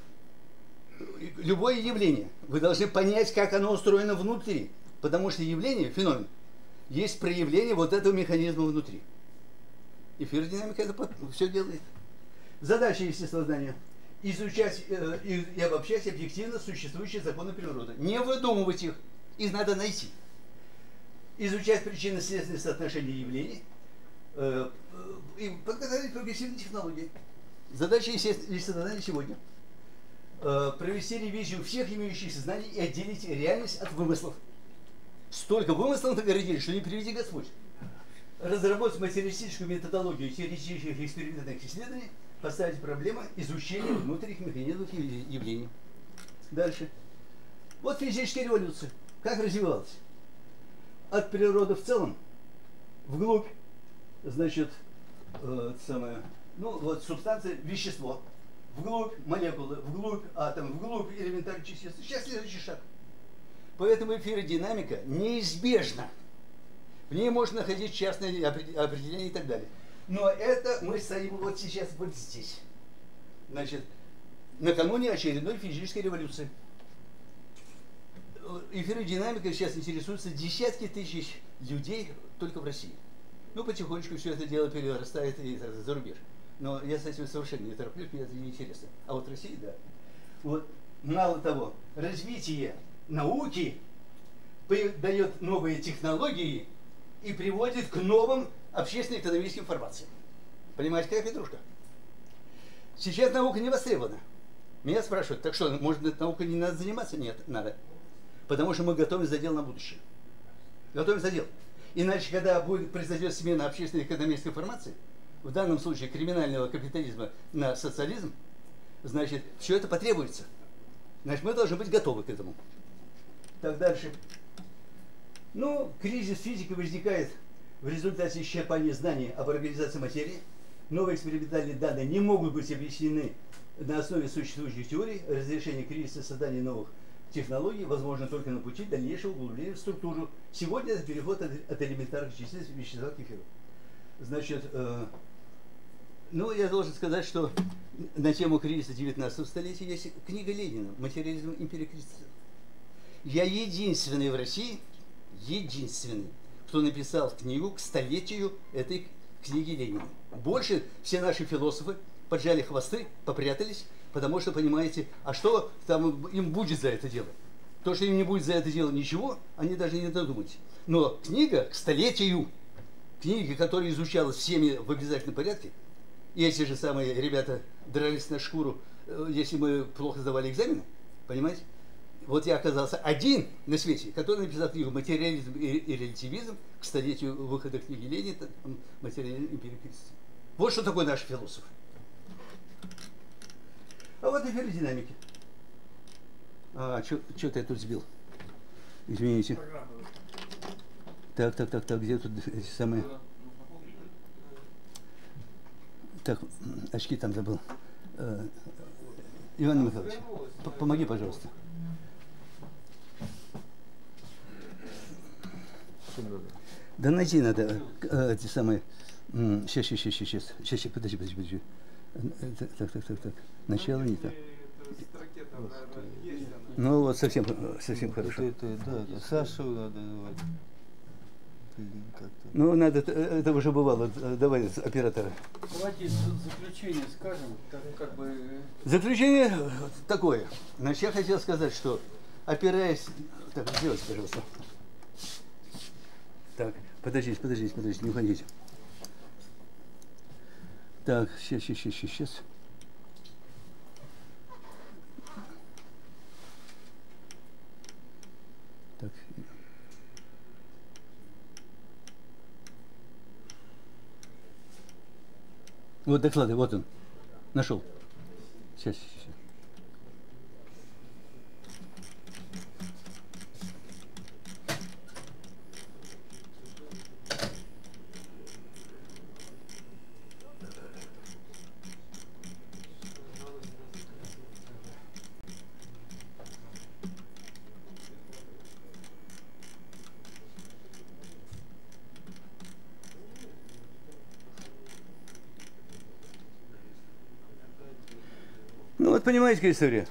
Любое явление. Вы должны понять, как оно устроено внутри. Потому что явление, феномен, есть проявление вот этого механизма внутри. Эфиродинамика это все делает. Задача естествознания. Изучать э, и, и обобщать объективно существующие законы природы. Не выдумывать их. Их надо найти. Изучать причинно-следственные соотношения явлений. Э, э, и подготовить прогрессивные технологии. Задача естествознания сегодня. Э, провести ревизию всех имеющихся знаний и отделить реальность от вымыслов. Столько вымыслов нагородили, что не приведи Господь. Разработать материалистическую методологию теоретических и экспериментальных исследований, поставить проблему изучения внутренних механизмов явлений. Дальше. Вот физическая революция. Как развивалась? От природы в целом, вглубь, значит, э, самое, ну вот субстанция, вещество, вглубь молекулы, вглубь атом, вглубь элементарных частиц. Сейчас следующий шаг. Поэтому эфиродинамика неизбежна. В ней можно находить частные определения и так далее. Но это мы стоим вот сейчас вот здесь. Значит, накануне очередной физической революции. Эфиродинамикой сейчас интересуются десятки тысяч людей только в России. Ну, потихонечку все это дело перерастает и за рубеж. Но я с этим совершенно не тороплюсь, мне это не интересно. А вот в России, да. Вот, мало того, развитие науки дает новые технологии и приводит к новым общественно-экономическим формациям. Понимаете, какая петрушка? Сейчас наука не востребована. Меня спрашивают, так что, может, наукой не надо заниматься? Нет, надо. Потому что мы готовим задел на будущее. Готовим задел. Иначе, когда будет, произойдет смена общественно-экономической формации, в данном случае криминального капитализма на социализм, значит, все это потребуется. Значит, мы должны быть готовы к этому. Так дальше. Ну, кризис физики возникает в результате исчерпания знаний об организации материи. Новые экспериментальные данные не могут быть объяснены на основе существующих теорий. Разрешение кризиса создания новых технологий возможно только на пути дальнейшего углубления в структуру. Сегодня это переход от, от элементарных частиц вещества к эфиру. Значит, э, ну, я должен сказать, что на тему кризиса девятнадцатого столетия есть книга Ленина «Материализм и империя кризиса». Я единственный в России, единственный, кто написал книгу к столетию этой книги Ленина. Больше все наши философы поджали хвосты, попрятались, потому что, понимаете, а что там им будет за это дело? То, что им не будет за это дело ничего, они даже не додумаются. Но книга к столетию, книга, которая изучалась всеми в обязательном порядке, и эти же самые ребята дрались на шкуру, если мы плохо сдавали экзамены, понимаете? Вот я оказался один на свете, который написал книгу «Материализм и релятивизм» к столетию выхода книги Ленина «Материализм и империя кризиса». Вот что такое наш философ. А вот эфир динамики. А, что-то я тут сбил. Извините. Так, так, так, так, где тут эти самые... Так, очки там забыл. Э, Иван Михайлович, помоги, пожалуйста. Да найти надо э, эти самые... Сейчас, сейчас, сейчас, сейчас, сейчас, сейчас, подожди, подожди, подожди. Так, так, так, так. Начало не так. Ну вот совсем, совсем хорошо. Это, да, это Сашу надо давать. Ну, надо, это уже бывало. Давай, оператора. Давайте заключение скажем, как, как бы... Заключение такое. Значит, я хотел сказать, что опираясь... Так, сделайте, пожалуйста. Так, подождите, подождите, подождите, не уходите. Так, сейчас, сейчас, сейчас, сейчас. Так. Вот доклады, вот он. Нашел. Сейчас, сейчас. Ну вот понимаете, какая история.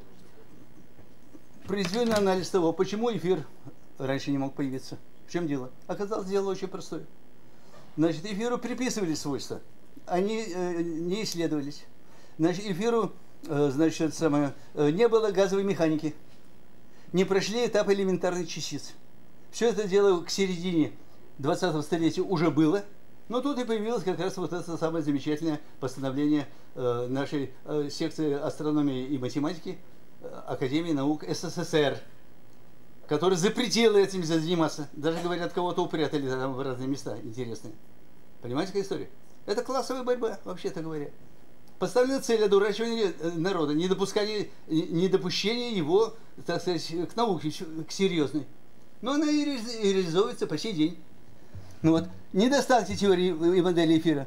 Произведен анализ того, почему эфир раньше не мог появиться. В чем дело? Оказалось, дело очень простое. Значит, эфиру приписывали свойства, они э, не исследовались. Значит, эфиру э, значит, самое, э, не было газовой механики, не прошли этап элементарных частиц. Все это дело к середине двадцатого столетия уже было. Но тут и появилось как раз вот это самое замечательное постановление э, нашей э, секции астрономии и математики э, Академии наук СССР, которая запретила этим заниматься. Даже, говорят, кого-то упрятали там в разные места интересные. Понимаете, какая история? Это классовая борьба, вообще-то говоря. Поставлена цель одурачивания народа, недопускание, недопущение его, так сказать, к науке, к серьезной. Но она и реализуется по сей день. Ну вот, недостатки теории и модели эфира.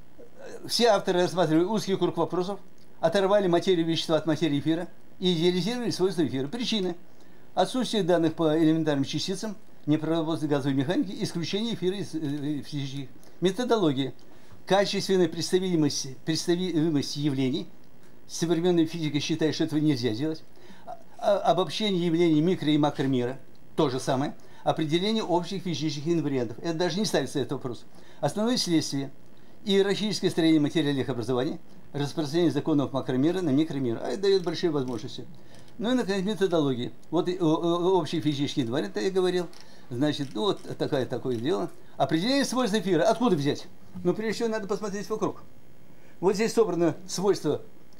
Все авторы рассматривали узкий круг вопросов, оторвали материю вещества от материи эфира и идеализировали свойства эфира. Причины: отсутствие данных по элементарным частицам, непроработанной газовой механики, исключение эфира из физических. Методология: качественная представимость, представимость явлений. Современная физика считает, что этого нельзя делать. Обобщение явлений микро- и макромира. То же самое. Определение общих физических инвариантов. Это даже не ставится этот вопрос. Основные следствия: иерархическое строение материальных образований, распространение законов макромира на микромир. А это дает большие возможности. Ну и, наконец, методология. Вот общие физические инварианты, я говорил. Значит, ну вот такое, такое дело. Определение свойств эфира. Откуда взять? Ну, прежде всего, надо посмотреть вокруг. Вот здесь собрано свойства,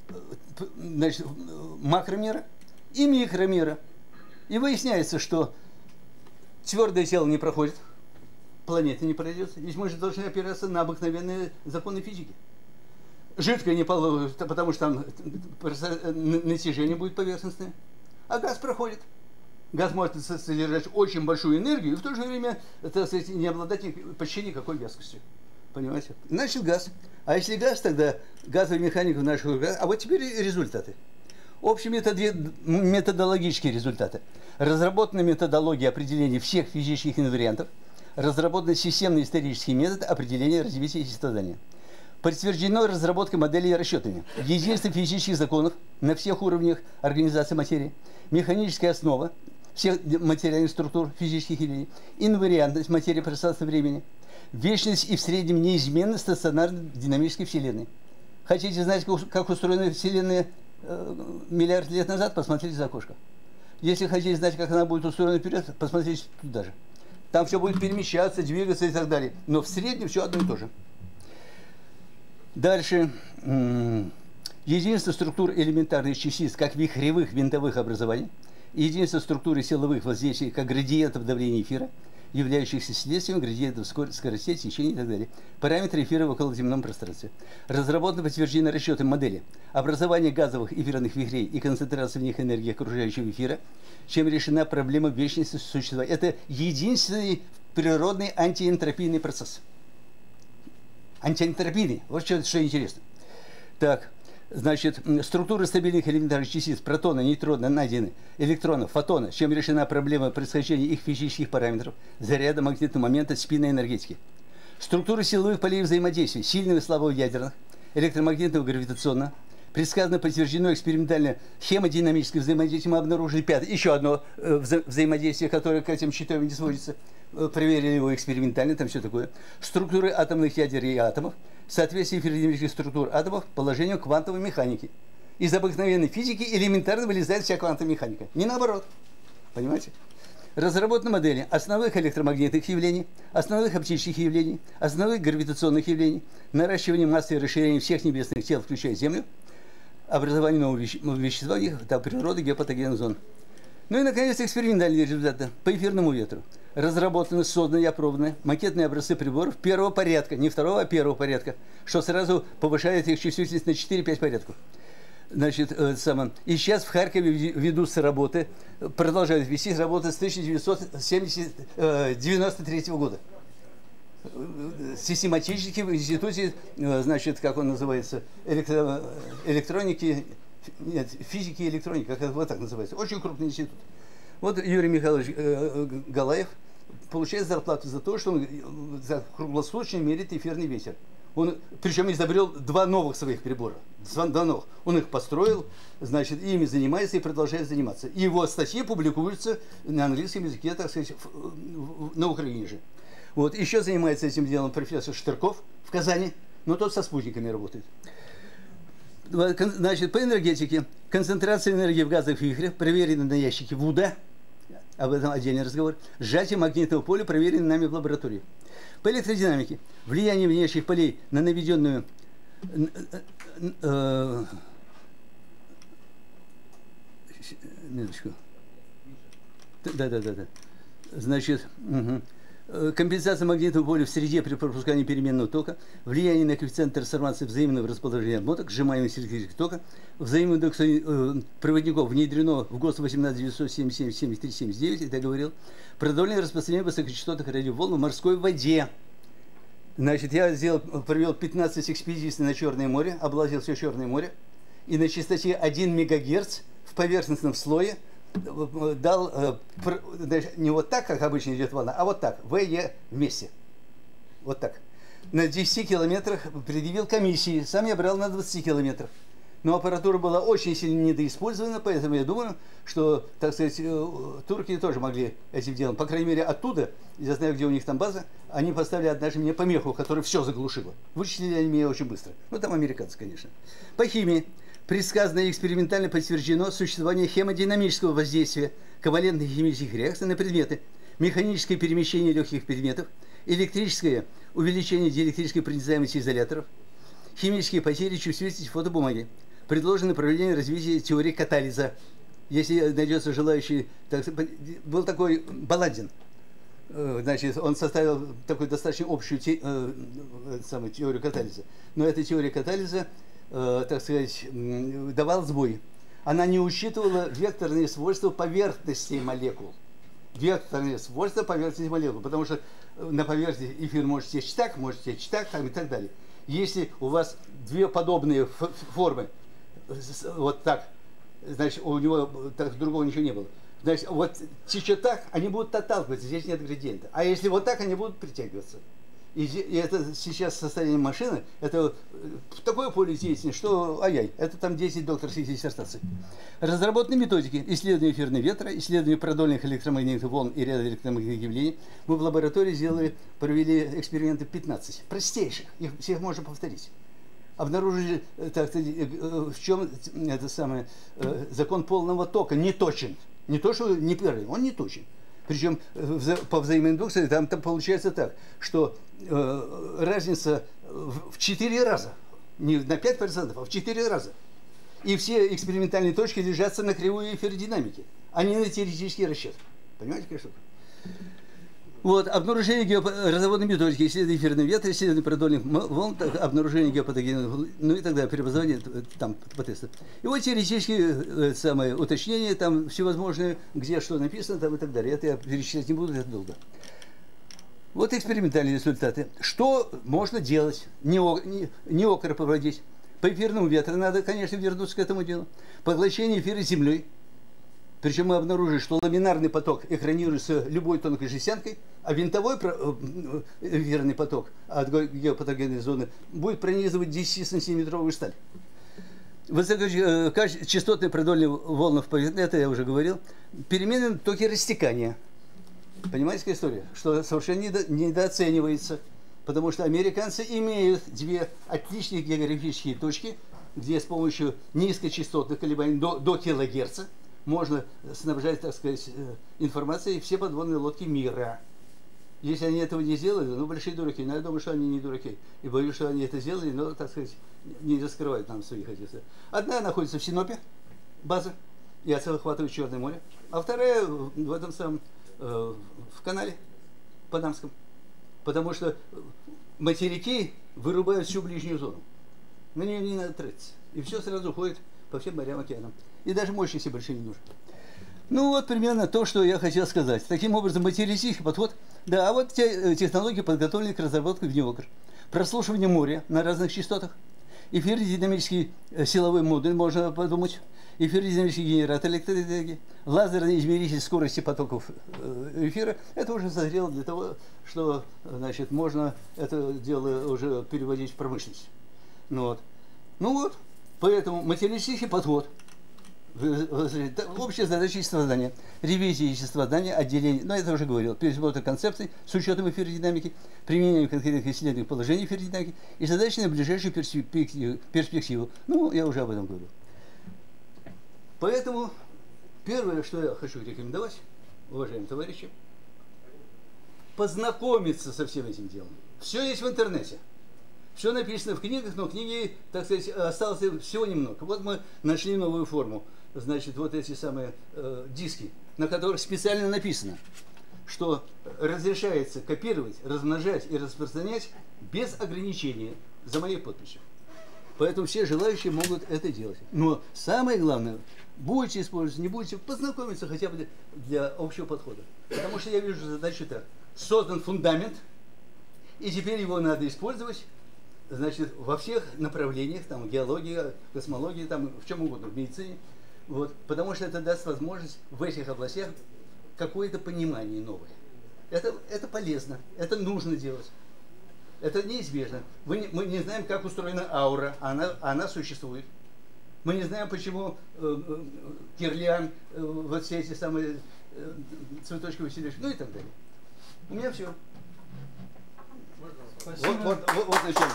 значит, макромира и микромира. И выясняется, что твердое тело не проходит, планета не пройдет. Ведь мы же должны опираться на обыкновенные законы физики. Жидкое не получится, потому что там натяжение будет поверхностное. А газ проходит. Газ может содержать очень большую энергию и в то же время, так сказать, не обладать почти никакой вязкостью. Понимаете? Значит, газ. А если газ, тогда газовая механика в наших руках. А вот теперь результаты. Общие методологические результаты. Разработана методология определения всех физических инвариантов. Разработан системный исторический метод определения развития естествознания. Подтверждено разработкой моделей расчетами. Единство физических законов на всех уровнях организации материи. Механическая основа всех материальных структур физических явлений. Инвариантность материи, пространства, времени. Вечность и в среднем неизменность стационарной динамической Вселенной. Хотите знать, как устроена Вселенная э, миллиард лет назад? Посмотрите за окошко. Если хотите знать, как она будет устроена вперед, посмотрите туда же. Там все будет перемещаться, двигаться и так далее. Но в среднем все одно и то же. Дальше. Единство структур элементарных частиц, как вихревых винтовых образований. Единство структуры силовых воздействий, как градиентов давления эфира, являющихся следствием градиентов скоростей, течения и так далее. Параметры эфира в околоземном пространстве. Разработаны, подтверждены расчеты модели образования газовых эфирных вихрей и концентрации в них энергии окружающего эфира, чем решена проблема вечности существования. Это единственный природный антиэнтропийный процесс. Антиэнтропийный. Вот что, что интересно. Так, значит, структуры стабильных элементарных частиц, протона, нейтрона, найдены, электронов, фотона, чем решена проблема происхождения их физических параметров, заряда, магнитного момента, спинной энергетики. Структуры силовых полей взаимодействия, сильного и слабого ядерных, электромагнитного, гравитационного. Предсказано, подтверждено экспериментально хемодинамическое взаимодействие. Мы обнаружили пятое, еще одно э, вза взаимодействие, которое к этим четырем не сводится. Э, проверили его экспериментально, там все такое. Структуры атомных ядер и атомов, соответствие ферродинамических структур атомов положению квантовой механики. Из обыкновенной физики элементарно вылезает вся квантовая механика. Не наоборот. Понимаете? Разработаны модели основных электромагнитных явлений, основных оптических явлений, основных гравитационных явлений, наращивание массы и расширение всех небесных тел, включая Землю, образование нового веще вещества, их этап природы, геопатогенных зон. Ну и, наконец, экспериментальные результаты по эфирному ветру. Разработаны, созданы и опробованы макетные образцы приборов первого порядка, не второго, а первого порядка, что сразу повышает их чувствительность на четыре-пять порядков. Значит, э, само. И сейчас в Харькове ведутся работы, продолжают вестись работы с тысяча девятьсот девяносто третьего года. Систематически в институте, значит, как он называется, электро, электроники, нет, физики и электроники, как это вот так называется. Очень крупный институт. Вот Юрий Михайлович э, Галаев получает зарплату за то, что он за круглосуточно меряет эфирный ветер. Он, причем, изобрел два новых своих прибора. Два новых. Он их построил, значит, ими занимается и продолжает заниматься. И его статьи публикуются на английском языке, так сказать, на Украине же. Вот. Еще занимается этим делом профессор Штырков в Казани, но тот со спутниками работает. Значит, по энергетике. Концентрация энергии в газовых вихрях проверена на ящике Вуда. Об этом отдельный разговор. Сжатие магнитного поля проверено нами в лаборатории. По электродинамике. Влияние внешних полей на наведенную э, минуточку. Да, да, да, да. Значит, угу. Компенсация магнитного поля в среде при пропускании переменного тока, влияние на коэффициент трансформации взаимного расположения обмоток, сжимаемости электрического тока, взаимных э, проводников внедрено в ГОСТ восемнадцать девятьсот семьдесят семь семьдесят три семьдесят девять, это я говорил, продольное распространение высокочастотных радиоволн в морской воде. Значит, я сделал, провел пятнадцать экспедиций на Черное море, облазил все Черное море, и на частоте один мегагерц в поверхностном слое дал, не вот так, как обычно идет волна, а вот так, В, Е вместе. Вот так. На десяти километрах предъявил комиссии, сам я брал на двадцати километрах. Но аппаратура была очень сильно недоиспользована, поэтому я думаю, что, так сказать, турки тоже могли этим делом. По крайней мере, оттуда, я знаю, где у них там база, они поставили однажды мне помеху, которая все заглушила. Вычислили они меня очень быстро. Ну, там американцы, конечно. По химии. Предсказано и экспериментально подтверждено существование хемодинамического воздействия ковалентных химических реакций на предметы, механическое перемещение легких предметов, электрическое увеличение диэлектрической проницаемости изоляторов, химические потери чувствительности фотобумаги. Предложено направление развития теории катализа. Если найдется желающий, так, был такой Баландин, значит, он составил такую достаточно общую те, э, самую теорию катализа. Но эта теория катализа, так сказать, давал сбой. она не учитывала векторные свойства поверхности молекул. Векторные свойства поверхности молекул, потому что на поверхности эфир может течь так, может течь так, там и так далее. Если у вас две подобные формы, вот так, значит, у него так, другого ничего не было. Значит, вот течет так, они будут отталкиваться, здесь нет градиента. А если вот так, они будут притягиваться. И, и это сейчас состояние машины, это такое поле деятельности, что ай-яй, это там десять докторских диссертаций. Разработаны методики исследования эфирного ветра, исследования продольных электромагнитных волн и ряда электромагнитных явлений. Мы в лаборатории сделали, провели эксперименты пятнадцать, простейших, их всех можно повторить. Обнаружили, так, в чем это самое, закон полного тока не точен. Не то, что не первый, он не точен. Причем по взаимоиндукции там, там получается так, что э, разница в четыре раза, не на пять процентов, а в четыре раза. И все экспериментальные точки лежатся на кривой эфиродинамики, а не на теоретический расчет. Понимаете, конечно? Вот, обнаружение геопатогенной методики, исследование эфирного ветра, исследование продольных волн, обнаружение геопатогенных, ну и так далее, преобразование там по тесту. И вот теоретические самые уточнения, там всевозможные, где что написано, там и так далее. Это я перечислять не буду, это долго. Вот экспериментальные результаты. Что можно делать? Не, не, не окра проводить. По эфирному ветру надо, конечно, вернуться к этому делу. Поглощение эфира землей. Причем мы обнаружили, что ламинарный поток экранируется любой тонкой жестянкой, а винтовой эфирный поток от геопатогенной зоны будет пронизывать десятисантиметровую сталь. Высокочастотные продольные волны в поверхности, это я уже говорил, перемены токи растекания. Понимаете, какая история? Что совершенно недо, недооценивается, потому что американцы имеют две отличные географические точки, где с помощью низкочастотных колебаний до, до килогерца можно снабжать, так сказать, информацией все подводные лодки мира. Если они этого не сделали, ну, большие дураки. Но я думаю, что они не дураки. И боюсь, что они это сделали, но, так сказать, не раскрывают нам своих ответов. Одна находится в Синопе, база, и охватывает Черное море. А вторая в этом самом, э, в канале Панамском. Потому что материки вырубают всю ближнюю зону. На нее не надо тратиться. И все сразу уходит по всем морям, океанам. И даже мощности большие не нужны. Ну вот примерно то, что я хотел сказать. Таким образом, материалистический подход. Да, а вот те технологии, подготовленные к разработке внеокр. Прослушивание моря на разных частотах. Эфиродинамический силовой модуль, можно подумать. Эфиродинамический генератор электроэнергии. Лазерный измеритель скорости потоков эфира. Это уже созрело для того, что, значит, можно это дело уже переводить в промышленность. Ну вот. Ну вот. Поэтому материалистический подход. Общая задача естествознания, ревизия естествознания, отделение, ну это уже говорил, пересмотр концепций с учетом эфиродинамики, применение конкретных исследований положений эфиродинамики и задачи на ближайшую перспективу, перспективу. Ну, я уже об этом говорил. Поэтому первое, что я хочу рекомендовать, уважаемые товарищи, познакомиться со всем этим делом. Все есть в интернете. Все написано в книгах, но книги, так сказать, осталось всего немного. Вот мы нашли новую форму. Значит, вот эти самые э, диски, на которых специально написано, что разрешается копировать, размножать и распространять без ограничения за моей подписью. Поэтому все желающие могут это делать. Но самое главное, будете использовать, не будете, познакомиться хотя бы для общего подхода. Потому что я вижу задачу так. Создан фундамент, и теперь его надо использовать, значит, во всех направлениях, там, геология, космология, там, в чем угодно, в медицине. Вот, потому что это даст возможность в этих областях какое-то понимание новое. Это, это полезно, это нужно делать. Это неизбежно. Мы не, мы не знаем, как устроена аура, она, она существует. Мы не знаем, почему э, э, Кирлиан, э, вот все эти самые э, цветочковые сележки, ну и так далее. У меня все. Спасибо. Вот, вот, вот, вот начало.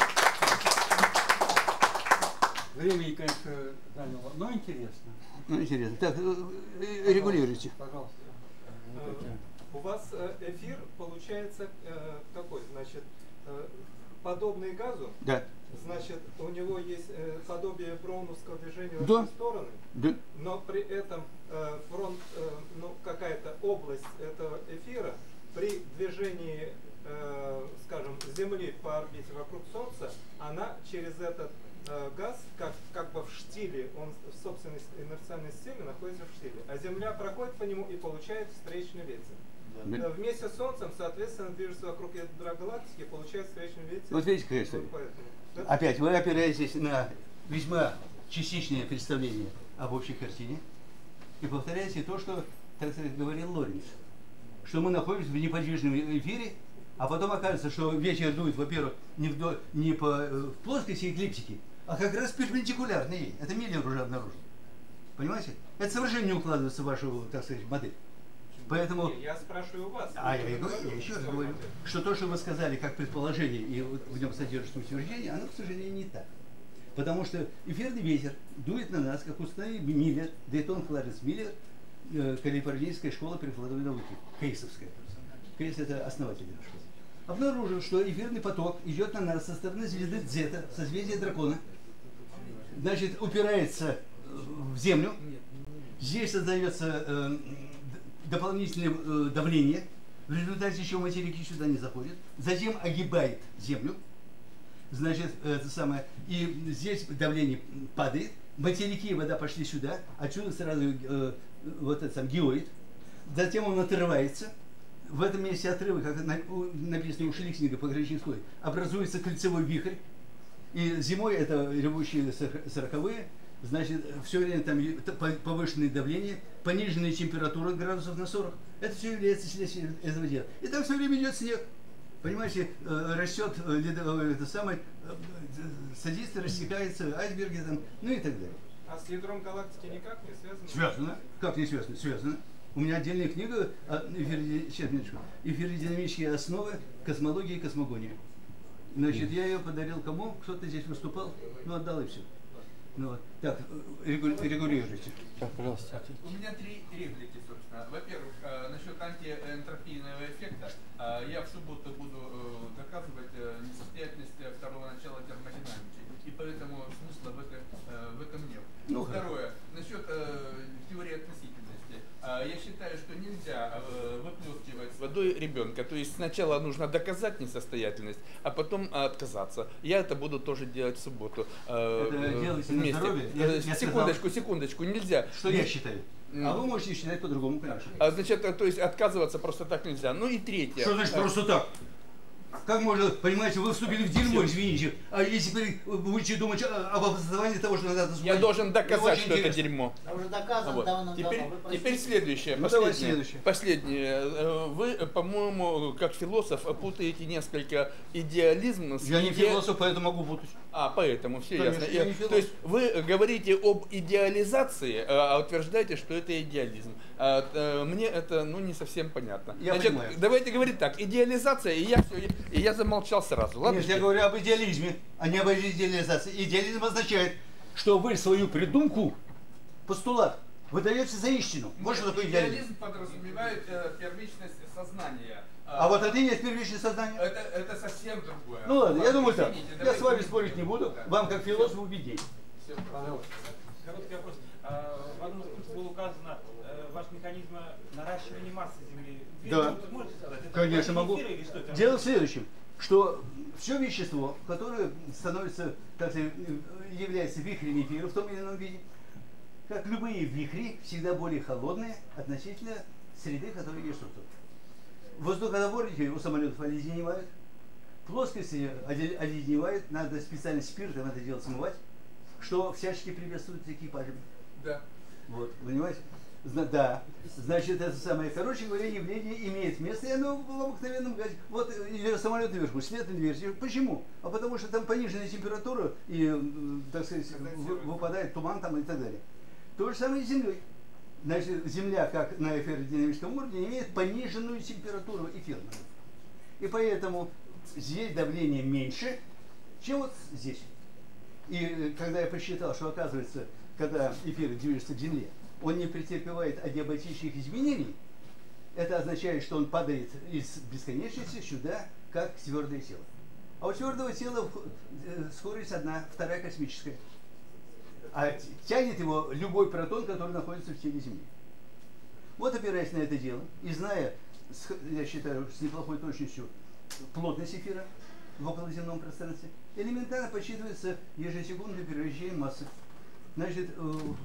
Времени, конечно, заняло, но интересно. Ну, интересно. Так, регулируйте. Пожалуйста. У вас эфир получается какой? Значит, подобный газу? Да. Значит, у него есть подобие броуновского движения в Да. разные стороны, Да. но при этом фронт, ну, какая-то область этого эфира при движении, скажем, Земли по орбите вокруг Солнца, она через этот газ, как как бы в штиле, он в собственной инерциальной системе находится в штиле, а Земля проходит по нему и получает встречный ветер. Да. Вместе с Солнцем, соответственно, движется вокруг ядра галактики, получает встречный ветер. Вот видите, какая история. Да? Опять вы опираетесь на весьма частичное представление об общей картине и повторяете то, что, так сказать, говорил Лоренц, что мы находимся в неподвижном эфире, а потом оказывается, что ветер дует, во-первых, не, в, не по в плоскости эклиптики, а как раз перпендикулярно ей. Это Миллер уже обнаружил. Понимаете? Это совершенно не укладывается в вашу, так сказать, модель. Поэтому... Я спрашиваю у вас. А я, я, говорю, я еще раз говорю, что то, что вы сказали как предположение, и в нем содержится утверждение, оно, к сожалению, не так. Потому что эфирный ветер дует на нас, как установил Миллер, Дейтон Кларенс Миллер, э, Калифорнийская школа прикладной науки, Кейсовская. Кейс — это основатель этой школы. Обнаружил, что эфирный поток идет на нас со стороны звезды Дзета, созвездия Дракона, значит, упирается в Землю, здесь создается э, дополнительное э, давление, в результате чего материки сюда не заходят, затем огибает Землю, значит, это самое, и здесь давление падает, материки и вода пошли сюда, отсюда сразу э, вот этот сам геоид, затем он отрывается, в этом месте отрыва, как написано у Шлиссинга по Греческой, образуется кольцевой вихрь, и зимой это ревущие сороковые, значит, все время там повышенное давление, пониженная температура градусов на сорок. Это все является следствием этого дела. И там все время идет снег. Понимаете, растет это самое, садится, растекается, айсберги там, ну и так далее. А с ядром галактики никак не связано? Связано. Как не связано? Связано. У меня отдельная книга «Эфиродинамические основы космологии и космогонии». Значит, я ее подарил кому? Кто-то здесь выступал, ну отдал и все. Ну, вот. Так, регулируйте. Так, пожалуйста. У меня три реплики, собственно. Во-первых, насчет антиэнтропийного эффекта. Я в субботу буду доказывать несостоятельность второго начала термодинамики. И поэтому смысла в этом, в этом нет. Ну, Второе, насчет теории относительности. Я считаю, что нельзя выплескивать с водой ребенка. То есть сначала нужно доказать несостоятельность, а потом отказаться. Я это буду тоже делать в субботу. Это делайте на здоровье. Я, я секундочку, сказал, секундочку, нельзя. Что я считаю? А вы можете считать по-другому, конечно. А, значит, то есть отказываться просто так нельзя. Ну и третье. Что значит просто так? Как можно, понимаете, вы вступили в дерьмо, извините, а если теперь вы будете думать об обосновании того, что надо... Я должен доказать, что интересно. это дерьмо. А уже доказано, Вот. давно, Теперь, давно. Вы теперь следующее, Ну, последнее, следующее. последнее. Вы, по-моему, как философ, путаете несколько идеализм с Я не иде- философ, поэтому могу путать. А, поэтому все Конечно, ясно. я не И- философ. То есть вы говорите об идеализации, а утверждаете, что это идеализм. А, э, мне это ну, не совсем понятно. Я Значит, понимаю. давайте говорить так, идеализация, и я, все, и я замолчал сразу. Ладно? Нет, я говорю об идеализме, а не об идеализации. Идеализм означает, что вы свою придумку, постулат, выдаете за истину. Вот что такое идеализм. Идеализм подразумевает э, первичность сознания. А вот это и есть первичное сознание. Это, это совсем другое. Ну ладно, я думаю так. Извините, Я давайте с вами не спорить будем. не буду. Да. Вам как философу видней. Всё. Короткий вопрос. А, В одном из пунктов было указано э, ваш механизм наращивания массы Земли. Да. Вы можете сказать, это Конечно, плане могу. эфира или что это? Дело в следующем, что все вещество, которое становится, так сказать, является вихрем эфира в том или ином виде, как любые вихри, всегда более холодные относительно среды, которая есть вокруг. Воздухозаборники у самолетов оледеневают, плоскости оледеневают, надо специально спиртом это дело смывать, что всячески приветствуется экипажами. Да. Вот, понимаете? Зна- да. Значит, это самое, короче говоря, явление имеет место, и оно в обыкновенном газе. Вот или самолет наверху, свет на дверь. Почему? А потому что там пониженная температура, и, м, так сказать, вы- выпадает туман там и так далее. То же самое и с Землей. Значит, Земля, как на эфиродинамическом уровне, имеет пониженную температуру эфирную. И поэтому здесь давление меньше, чем вот здесь. И э, когда я посчитал, что оказывается, когда эфир движется к Земле, он не претерпевает адиабатических изменений, это означает, что он падает из бесконечности сюда, как твердое тело. А у твердого тела э, скорость одна, вторая космическая. А т- тянет его любой протон, который находится в теле Земли. Вот опираясь на это дело, и зная, с- я считаю, с неплохой точностью плотность эфира, в околоземном пространстве, элементарно подсчитывается ежесекундное перемещение массы. Значит, в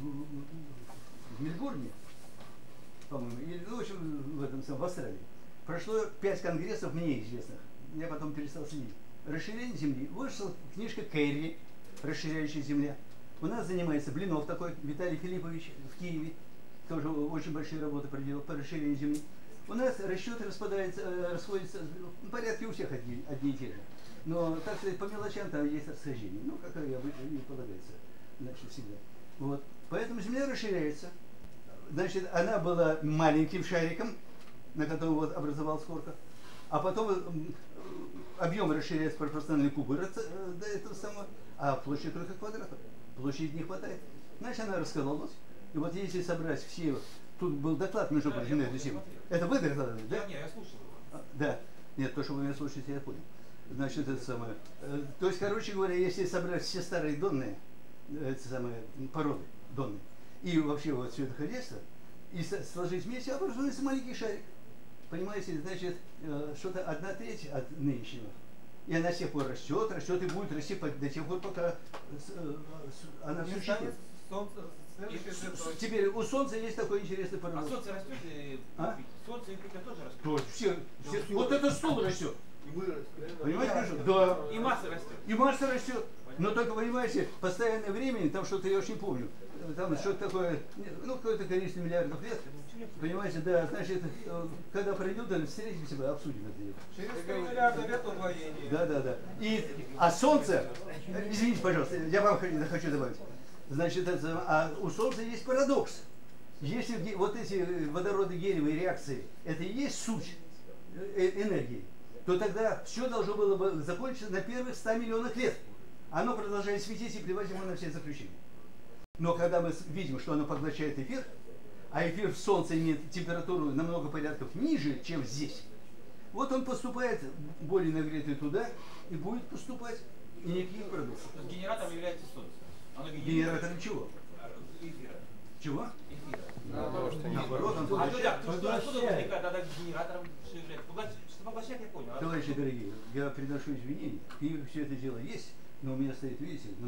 Мельбурне, по-моему, или, ну, в общем, в этом самом, в Австралии, прошло пять конгрессов мне известных. Я потом перестал следить. Расширение Земли. Вышла книжка Керри «Расширяющая Земля». У нас занимается Блинов такой, Виталий Филиппович в Киеве. Тоже очень большие работы проделал по расширению Земли. У нас расчеты распадаются, расходятся, в порядке у всех одни, одни и те же. Но, так сказать, по мелочам там есть расхождение. Ну, как и полагается, значит, всегда. Вот. Поэтому Земля расширяется. Значит, она была маленьким шариком, на котором вот образовалась корка. А потом объем расширяется пропорционально кубу до этого самого, а площадь только квадратов. Площади не хватает. Значит, она раскололась. И вот если собрать все... Тут был доклад, между прочим, на эту тему. Это вы докладывали, да? Нет, я слушал его. Да. Нет, то, что вы меня слушаете, я понял. Значит, это самое... То есть, короче говоря, если собрать все старые донные, эти самые породы донные, и вообще вот все это хозяйство, и сложить вместе, образуется маленький шарик. Понимаете, значит, что-то одна треть от нынешнего. И она с тех пор растет, растет и будет расти до тех пор, пока она Не существует. станет солнце. И теперь у Солнца есть такой интересный А парадокс. солнце растет и А? солнце и Юпитер тоже растет. То есть все, все, вот этот стол растет. И мы растем. Понимаете, хорошо? Да. И масса растет. И масса растет. Но только, понимаете, постоянное время, там что-то я очень помню. Там что-то такое, ну, какое-то количество миллиардов лет. Понимаете, да, значит, когда пройдет, встретимся, мы обсудим это дело. Через три миллиарда лет удвоение. Да, да, да. И, а Солнце, извините, пожалуйста, я вам хочу добавить. Значит, это, а у Солнца есть парадокс. Если вот эти водородно-гелиевые реакции, это и есть суть энергии, то тогда все должно было бы закончиться на первых ста миллионах лет. Оно продолжает светить и плевать ему на все заключения. Но когда мы видим, что оно поглощает эфир, а эфир в Солнце имеет температуру на много порядков ниже, чем здесь, вот он поступает более нагретый туда и будет поступать, и никаких парадоксов. То есть генератором является солнце. Оно Генератором чего? Эфира. Чего? Эфира. Наоборот, он А поглощает. туда, откуда возникает тогда генератором, что является? Что поглощает, я понял. Товарищи дорогие, я приношу извинения, и все это дело есть, но у меня стоит, видите, на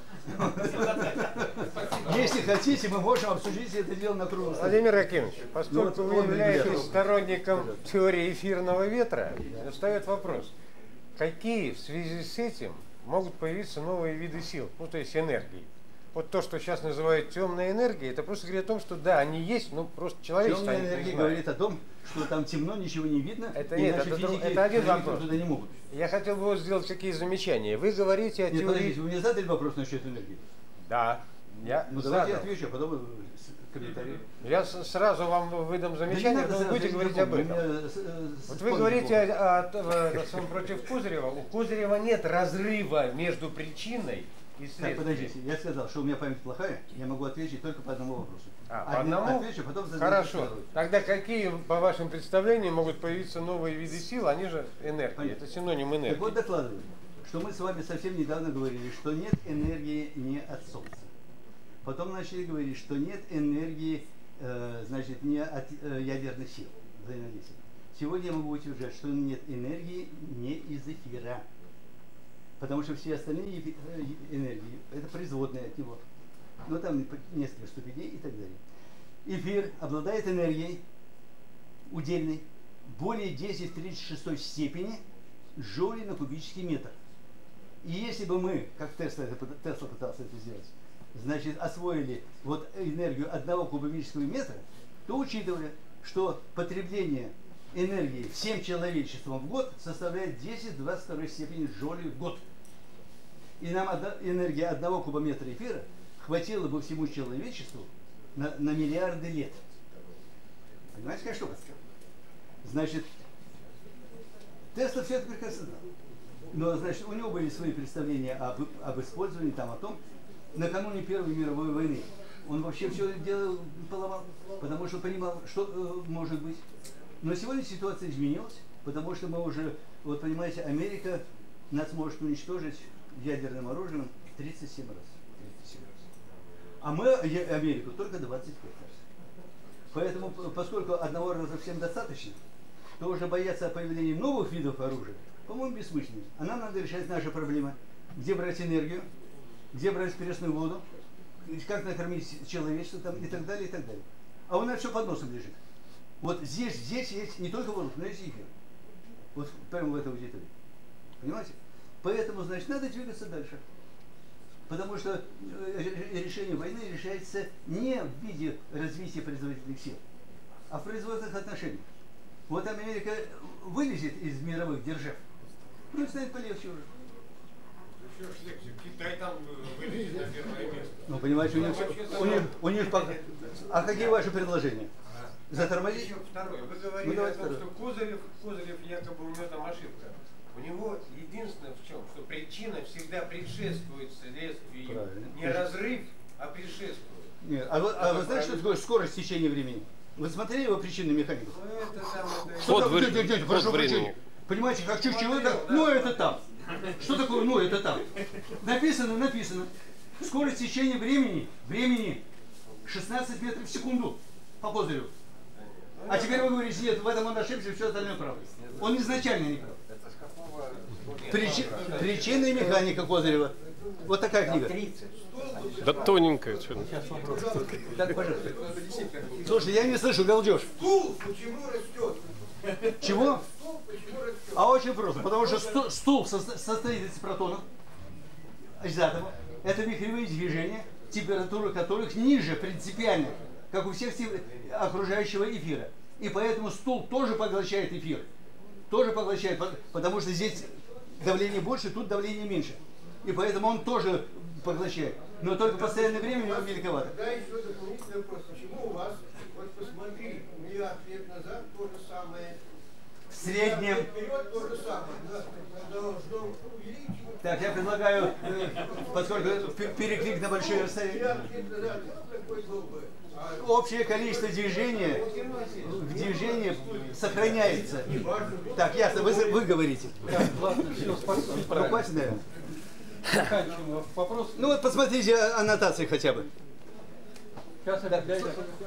душе. Если хотите, мы можем обсудить это дело на круглом столе. Владимир Акимович, поскольку Ну, вы вот он являетесь говорит. сторонником теории эфирного ветра, встает вопрос, какие в связи с этим могут появиться новые виды сил, ну то есть энергии. Вот то, что сейчас называют темной энергией, это просто говорит о том, что да, они есть, но просто человечество Темная они не энергия знает. говорит о том, что там темно, ничего не видно, Это и нет, наши это друг- физики это один проникнуть вопрос. туда не могут. Я хотел бы вот сделать какие замечания. Вы говорите о Нет, теории... подождите, вы мне задали вопрос насчет энергии? Да, я Ну давайте я задал. отвечу, а потом вы с- комментарии. Я с- сразу вам выдам Да не замечание, надо но вы сразу, будете я не говорить об помню, этом. у меня с- с- Вот с вы памятью говорите плохо. о, о, о, о своем против Кузырева. У Кузырева нет разрыва между причиной и Так, следствием. подождите, я сказал, что у меня память плохая, я могу ответить только по одному вопросу. А, по Один одному? Отвечу, потом задам Хорошо. второй. Тогда какие, по вашим представлениям, могут появиться новые виды сил? Они же энергии. Понятно. Это синоним Так энергии. вот докладываю, что мы с вами совсем недавно говорили, что нет энергии не от Солнца. Потом начали говорить, что нет энергии, э, значит, не от э, ядерных сил взаимодействия. Сегодня я могу утверждать, что нет энергии не из эфира. Потому что все остальные эфи- э, энергии, это производные от него. Но там несколько ступеней и так далее. Эфир обладает энергией удельной более десять в тридцать шестой степени джоулей на кубический метр. И если бы мы, как Тесла, это, пыт- Тесла пытался это сделать, значит, освоили вот энергию одного кубического метра, то учитывали, что потребление энергии всем человечеством в год составляет десять в двадцать второй степени джоулей в год. И нам одна, энергия одного кубометра эфира хватило бы всему человечеству на, на миллиарды лет. Понимаете, какая штука? Значит, Тесла все это прекрасно знал. Но, значит, у него были свои представления об, об использовании, там, о том, накануне Первой мировой войны он вообще все это дело поломал, потому что понимал, что э, может быть. Но сегодня ситуация изменилась, потому что мы уже, вот понимаете, Америка нас может уничтожить ядерным оружием тридцать семь раз. тридцать семь раз. А мы я- Америку только двадцать пять раз. Поэтому, п- поскольку одного раза всем достаточно, то уже бояться появления новых видов оружия По-моему, бессмысленной. А нам надо решать наши проблемы. Где брать энергию, где брать пресную воду, как накормить человечество там, и так далее, и так далее. А у нас все под носом лежит. Вот здесь, здесь есть не только воздух, но и эфир. Вот прямо в этой аудитории. Понимаете? Поэтому, значит, надо двигаться дальше. Потому что решение войны решается не в виде развития производительных сил, а в производственных отношениях. Вот Америка вылезет из мировых держав, ну и станет полегче уже. Китай там вылезет на первое место. Ну, понимаете, у них, у них, у них пока... А какие ваши предложения? Затормозить? Еще второе. Вы говорили Ну, о том, второе. что Козырев, Козырев якобы у него там ошибка. У него единственное в чем, что причина всегда предшествует следствию. Правильно. Не разрыв, а предшествует. Нет. А вы, а вы знаете, что такое скорость течения времени? Вы смотрели его причинную механику? Ну, это там, это... Что Ход там? времени. Дядя, дядя, прошу Ход времени. прощения. Понимаете, как чуть-чуть, это, ну это там. Что такое, ну это там? Написано, написано. Скорость течения времени, времени шестнадцать метров в секунду по Козыреву. А теперь вы говорите, нет, в этом он ошибся, все остальное правда. Он изначально не прав. Причи... Причинная механика Козырева. Вот такая книга. Да тоненькая. Что... Так, пожалуйста. Слушай, я не слышу, галдеж. Стул почему растет? Чего? Стул почему растет? А очень просто. Потому что стул, стул со- состоит из протонов, из атомов. Это вихревые движения, температура которых ниже принципиально, как у всех тем- окружающего эфира. И поэтому стул тоже поглощает эфир. Тоже поглощает, по- потому что здесь давление больше, тут давление меньше. И поэтому он тоже поглощает. Но только постоянное время у него великовато. Да, еще дополнительный вопрос. Почему у вас, вот посмотри, миллиард лет назад то же самое. В среднем... Вперед то же самое. Должно увеличиваться. Так, я предлагаю, э, поскольку п- переклик на большие расстояния. Миллиард лет назад вот такой был бы. А Общее количество движения в движении сохраняется. Так, ясно, вы, вы говорите. Ладно, все, спасибо. Ну, хватит, наверное. Заканчиваем вопрос. Ну вот посмотрите аннотации хотя бы. Сейчас опять.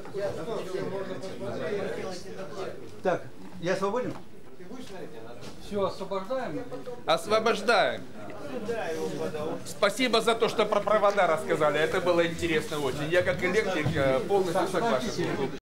Так, я свободен? Все, освобождаем. Освобождаем. Спасибо за то, что про провода рассказали. Это было интересно очень. Я как электрик э, полностью согласен.